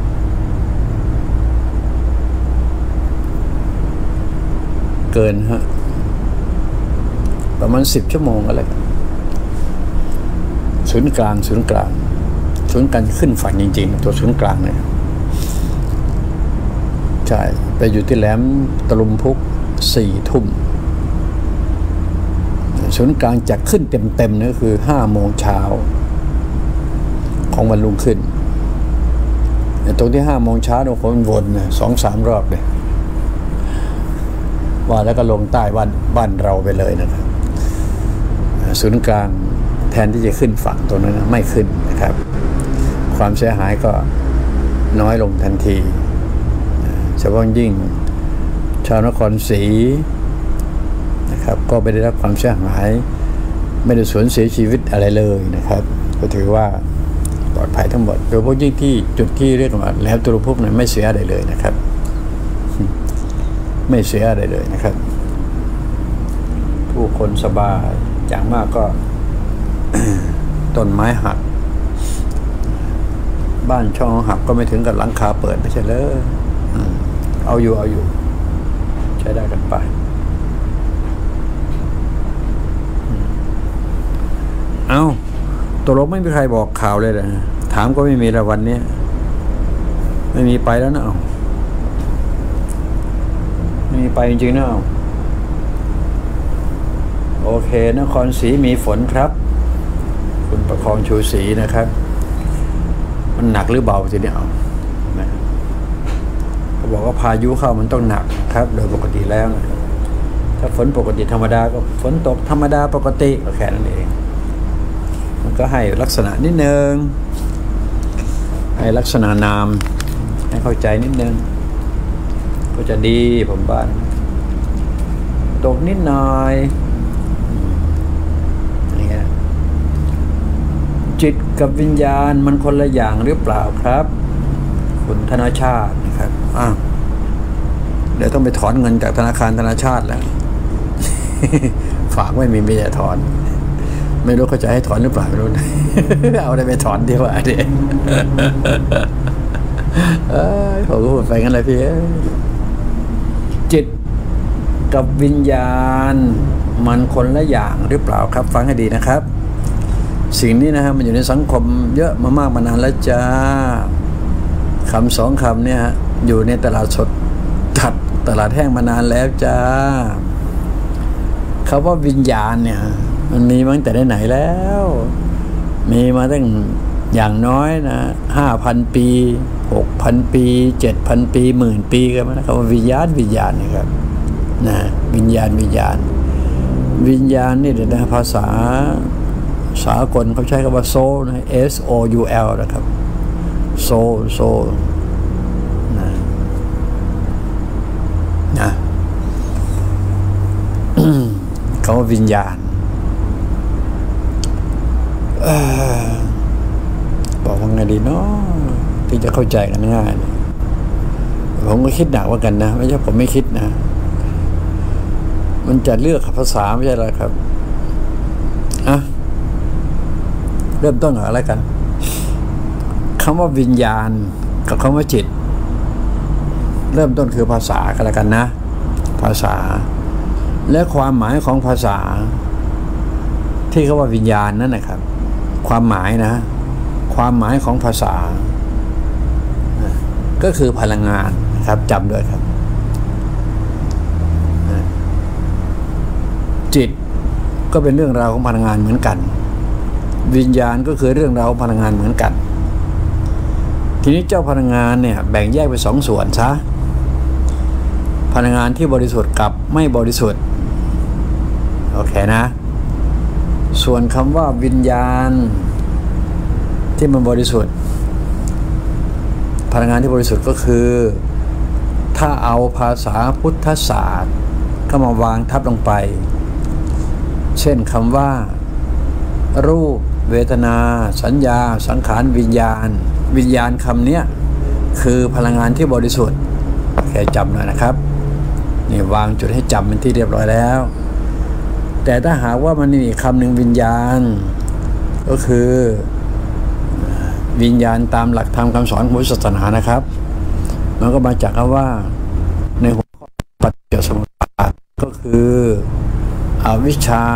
เกินฮะประมาณสิบชั่วโมงอะไรศูนย์กลางศูนย์กลางศูนย์กลางขึ้นฝั่งจริงๆตัวศูนย์กลางเนี่ยใช่ไปอยู่ที่แหลมตะลุมพุกสี่ทุ่มศูนย์กลางจะขึ้นเต็มๆนี่คือห้าโมงเช้าของวันรุ่งขึ้นตรงที่ห้าโมงเช้าเนี่ยคนวนสองสามรอบเลยว่าแล้วก็ลงใต้บ้านบ้านเราไปเลยนะครับศูนย์กลางแทนที่จะขึ้นฝั่งตรงนั้นนะไม่ขึ้นนะครับความเสียหายก็น้อยลงทันทีเฉพาะยิ่งชาวนครศรีนะครับก็ไม่ได้รับความเสียหายไม่ได้สูญเสียชีวิตอะไรเลยนะครับก็ถือว่าปลอดภัยทั้งหมดโดยเฉพาะยิ่งที่จุดที่เรียกว่าแหลมตะลุมพุกเนี่ยไม่เสียอะไรเลยนะครับไม่เสียอะไรเลยนะครับผู้คนสบายอย่างมากก็ ต้นไม้หักบ้านช่องหักก็ไม่ถึงกับหลังคาเปิดไม่ใช่เลยเอาอยู่เอาอยู่ใช้ได้กันไปเอาตกลงไม่มีใครบอกข่าวเลยนะถามก็ไม่มีละวันนี้ไม่มีไปแล้วนะเอาไม่มีไปจริงๆนะเอาโอเคนครศรีมีฝนครับคุณประคองชูศรีนะครับมันหนักหรือเบาทีเดียวนะเขาบอกว่าพายุเข้ามันต้องหนักครับโดยปกติแล้วนะครับถ้าฝนปกติธรรมดาก็ฝนตกธรรมดาปกติก็แค่นั้นเองมันก็ให้ลักษณะนิดนึงให้ลักษณะนามให้เข้าใจนิดนึงก็จะดีผมบ้านตกนิดหน่อยอย่างเงี้ยจิตกับวิญญาณมันคนละอย่างหรือเปล่าครับคุณธนาชาตินะครับอ้าวเดี๋ยวต้องไปถอนเงินจากธนาคารธนาชาติแล้ว ฝากไม่มีมีแต่ถอนไม่รู้เขาจะให้ถอนหรือเปล่าไม่รู้ เอาได้ไปถอนดีกว่าเด็กเอ้ยผมก็พูดไปงั้นเลยพี่จิตกับวิญญาณมันคนละอย่างหรือเปล่าครับฟังให้ดีนะครับสิ่งนี้นะฮะมันอยู่ในสังคมเยอะมามากมานานแล้วจ้าคำสองคำเนี่ยอยู่ในตลาดสดจัดตลาดแห้งมานานแล้วจ้าคำว่าวิญญาณเนี่ยมันมีมาตั้งแต่ไหนแล้วมีมาตั้งอย่างน้อยนะห้าพันปีหกพันปีเจ็ดพันปีหมื่นปีกันมานะครับว่าวิญญาณวิญญาณนะครับนะวิญญาณวิญญาณวิญญาณนี่เดี๋ยวนะภาษาสากลเขาใช้คำว่า soul นะ S O U L นะครับ soul soul นะนะคำว่าวิญญาณบอกว่าไงดีเนาะที่จะเข้าใจกันง่ายผมก็คิดหนักว่ากันนะไม่ใช่ผมไม่คิดนะมันจะเลือกภาษาไม่ใช่อะไรครับอ่ะเริ่มต้นกับอะไรกันคำว่าวิญญาณกับคำว่าจิตเริ่มต้นคือภาษากันแล้วกันนะภาษาและความหมายของภาษาที่เขาว่าวิญญาณนั่นนะครับความหมายนะความหมายของภาษาก็คือพลังงานนะครับจำด้วยครับจิตก็เป็นเรื่องราวของพลังงานเหมือนกันวิญญาณก็คือเรื่องราวของพลังงานเหมือนกันทีนี้เจ้าพลังงานเนี่ยแบ่งแยกเป็นสองส่วนซะพลังงานที่บริสุทธิ์กับไม่บริสุทธิ์โอเคนะส่วนคำว่าวิญญาณที่มันบริสุทธิ์พลังงานที่บริสุทธิ์ก็คือถ้าเอาภาษาพุทธศาสตร์เข้ามาวางทับลงไปเช่นคำว่ารูปเวทนาสัญญาสังขารวิญญาณวิญญาณคำนี้คือพลังงานที่บริสุทธิ์แค่จำหน่อยนะครับนี่วางจุดให้จำเป็นที่เรียบร้อยแล้วแต่ถ้าหากว่ามันมีคำหนึ่งวิญญาณก็คือวิญญาณตามหลักธรรมคำสอนของพุทธศาสนานะครับมันก็มาจากคำว่าในหัวข้อปัจจสมุปบาทก็คืออวิชชา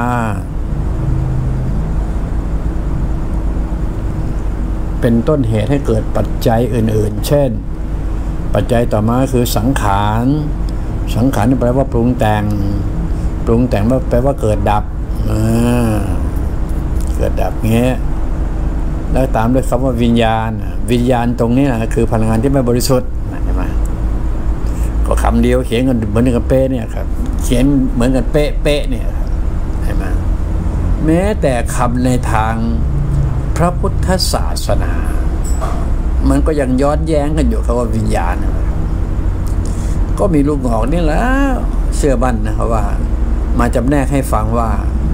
เป็นต้นเหตุให้เกิดปัจจัยอื่นๆเช่นปัจจัยต่อมาคือสังขารสังขารนี่แปลว่าปรุงแต่งปรุงแต่งแปลว่าเกิดดับเกิดดับเงี้ยแล้วตามด้วยคำว่าวิญญาณวิญญาณตรงนี้นะคือพลังงานที่ไม่บริสุทธิ์ใช่ไหมก็คำเดียวเขียนกันเหมือนกันเป๊ะเนี่ยครับเขียนเหมือนกันเป๊ะเป๊ะเนี่ยใช่ไหมแม้แต่คำในทางพระพุทธศาสนามันก็ยังย้อนแย้งกันอยู่คำว่าวิญญาณก็มีลูกหงอกนี่แหละเชื่อมั่นนะครับว่ามาจำแนกให้ฟังว่า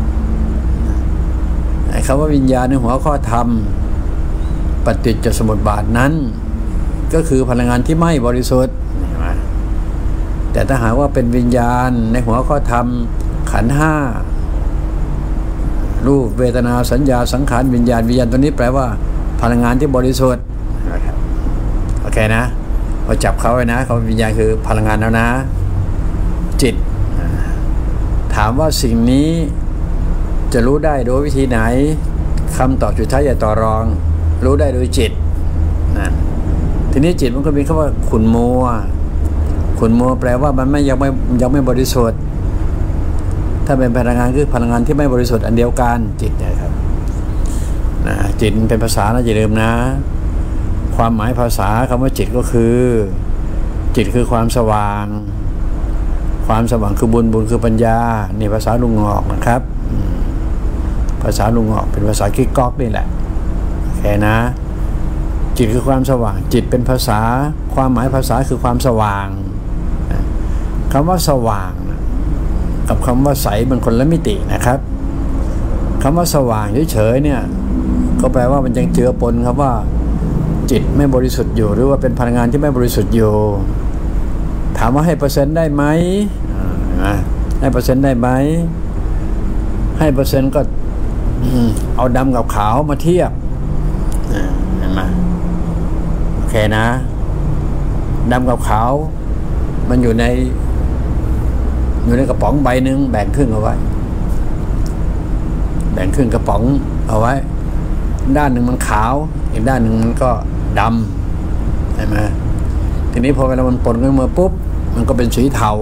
คำว่าวิญญาณในหัวข้อธรรมปฏิจจสมุปบาทนั้นก็คือพลังงานที่ไม่บริสุทธิ์แต่ถ้าหากว่าเป็นวิญญาณในหัวข้อธรรมขันธ์ห้ารูปเวทนาสัญญาสังขารวิญญาณวิญญาณตัวนี้แปลว่าพลังงานที่บริสุทธิ์โอเคนะพอจับเขาไว้นะเขาวิญญาณคือพลังงานแล้วนะจิตถามว่าสิ่งนี้จะรู้ได้โดยวิธีไหนคำตอบสุดท้ายอย่าต่อรองรู้ได้โดยจิตนะทีนี้จิตมันก็มีคำว่าขุ่นมัวขุ่นมัวแปลว่ามันไม่ยังไม่ยังไม่บริสุทธิ์ถ้าเป็นพลังงานคือพลังงานที่ไม่บริสุทธิ์อันเดียวกันจิตนะครับนะจิตเป็นภาษานะอย่าลืมนะความหมายภาษาคำว่าจิตก็คือจิตคือความสว่างความสว่างคือบุญบุญคือปัญญานี่ภาษาลุงงอกนะครับภาษาลุงงอกเป็นภาษาคิกก๊อกนี่แหละแค่นะจิตคือความสว่างจิตเป็นภาษาความหมายภาษาคือความสว่างคำว่าสว่างกับคำว่าใสมันคนละมิตินะครับคำว่าสว่างเฉยๆเนี่ยก็แปลว่ามันยังเจือปนครับว่าจิตไม่บริสุทธิ์อยู่หรือว่าเป็นพลังงานที่ไม่บริสุทธิ์อยู่ถามว่าให้เปอร์เซ็นต์ได้ไหมให้เปอร์เซ็นต์ได้ไหมให้เปอร์เซ็นต์ก็เอาดำกับขาวมาเทียบเห็นไหมโอเคนะดำกับขาวมันอยู่ในอยู่ในกระป๋องใบหนึ่งแบ่งครึ่งเอาไว้แบ่งครึ่งกระป๋องเอาไว้ด้านหนึ่งมันขาวอีกด้านหนึ่งมันก็ดำใช่ไหมทีนี้พอเวลามันปนกันมาปุ๊บมันก็เป็นสีเทา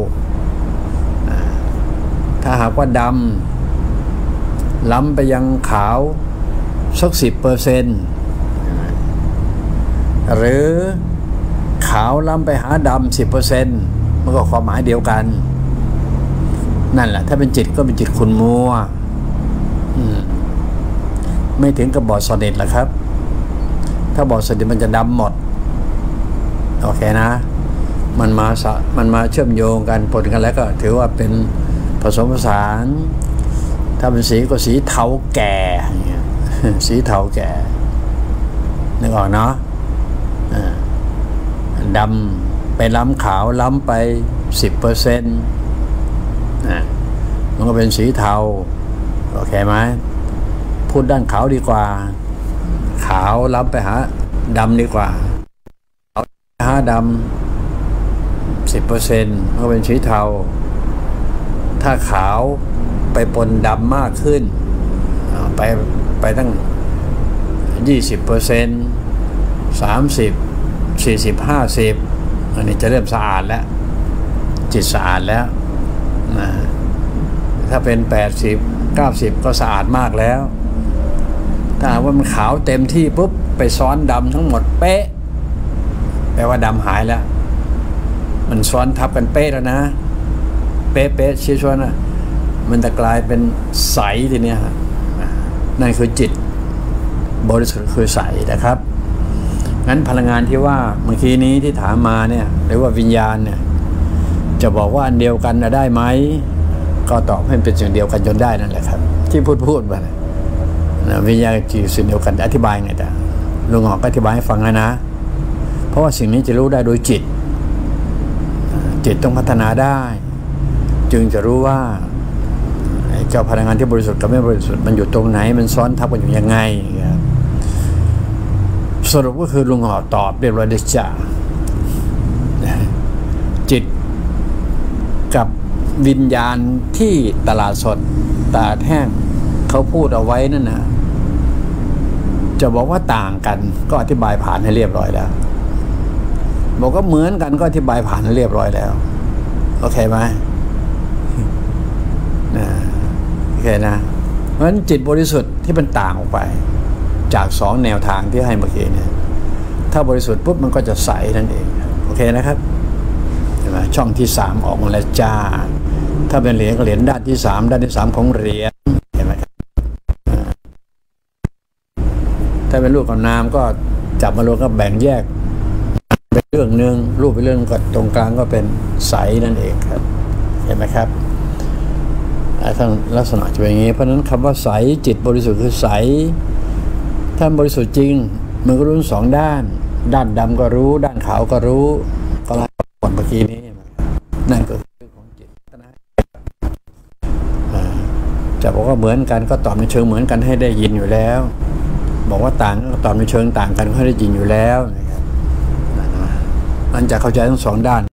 ถ้าหากว่าดำล้ำไปยังขาวสักสิบเปอร์เซ็นต์หรือขาวล้ำไปหาดำสิบเปอร์เซ็นต์มันก็ความหมายเดียวกันนั่นแหละถ้าเป็นจิตก็เป็นจิตขุ่นมัวไม่ถึงกับบอดสนิทหรอกครับถ้าบอดสนิทมันจะดำหมดโอเคนะมันมาสะมันมาเชื่อมโยงกันปนกันแล้วก็ถือว่าเป็นผสมผสานถ้าเป็นสีก็สีเทาแก่สีเทาแก่นึกออกเนาะดำไปล้ำขาวล้ำไปสิบเปอร์เซ็นต์มันก็เป็นสีเทาโอเคไหมพูดด้านขาวดีกว่าขาวล้ำไปหาดำดีกว่าหาดำสิบเปอร์เซ็นต์มันก็เป็นสีเทาถ้าถ้าขาวไปปนดำมากขึ้นไปไปตั้งยี่สิบเปอร์เซ็นต์สามสิบสี่สิบห้าสิบอันนี้จะเริ่มสะอาดแล้วจิตสะอาดแล้วนะถ้าเป็นแปดสิบเก้าสิบก็สะอาดมากแล้วถ้าว่ามันขาวเต็มที่ปุ๊บไปซ้อนดำทั้งหมดเป๊ะแปลว่าดำหายแล้วมันซ้อนทับกันเป๊ะแล้วนะเป๊ะเป๊ะชี้ชวนนะมันจะกลายเป็นใสทีเนี้ยนั่นคือจิตบริสุทธิ์คือใสนะครับงั้นพลังงานที่ว่าเมื่อกี้นี้ที่ถามมาเนี่ยหรือว่าวิญญาณเนี่ยจะบอกว่าอันเดียวกันได้ไหมก็ตอบให้เป็นสิ่งเดียวกันจนได้นั่นแหละครับที่พูดพูดมานะวิญญาณคือสิ่งเดียวกันอธิบายไงแต่ลุงหอกก็อธิบายให้ฟังนะนะเพราะว่าสิ่งนี้จะรู้ได้โดยจิตจิตต้องพัฒนาได้จึงจะรู้ว่าเจ้าพลังงานที่บริสุทธิ์กับไม่บริสุทธิ์มันอยู่ตรงไหนมันซ้อนทับกันอยู่ยังไงสรุปก็คือลุงหอกตอบเรียบร้อยได้จ้าจิตกับวิญญาณที่ตลาดสดตลาดแห้งเขาพูดเอาไว้นั่นนะจะบอกว่าต่างกันก็อธิบายผ่านให้เรียบร้อยแล้วบอกว่าเหมือนกันก็อธิบายผ่านให้เรียบร้อยแล้วโอเคไหมนะโอเคนะเพราะฉะนั้นจิตบริสุทธิ์ที่มันต่างออกไปจากสองแนวทางที่ให้เมื่อกี้เนี่ยถ้าบริสุทธิ์ปุ๊บมันก็จะใสนั่นเองโอเคนะครับเห็นไหมช่องที่สามออกมาแล้วจ้าถ้าเป็นเหรียญก็เหรียญด้านที่สามด้านที่สามของเหรียญเห็นไหมครับถ้าเป็นรูปกับนามก็จับมารวมก็แบ่งแยกเป็นเรื่องหนึ่งรูปเป็นเรื่องก็ตรงกลางก็เป็นใสนั่นเองครับเห็นไหมครับทั้งลักษณะจะเป็นอย่างนี้เพราะฉะนั้นคำว่าใสจิตบริสุทธิ์คือใสถ้าบริสุทธิ์จริงมันก็รู้สองด้านด้านดำก็รู้ด้านขาวก็รู้ก็ไล่ผลเมื่อกี้นี้นั่นก็คือเรื่องของจิตนะจะบอกว่าเหมือนกันก็ตอบในเชิงเหมือนกันให้ได้ยินอยู่แล้วบอกว่าต่างก็ตอบในเชิงต่างกันให้ได้ยินอยู่แล้วนะครับมันจะเข้าใจทั้งสองด้าน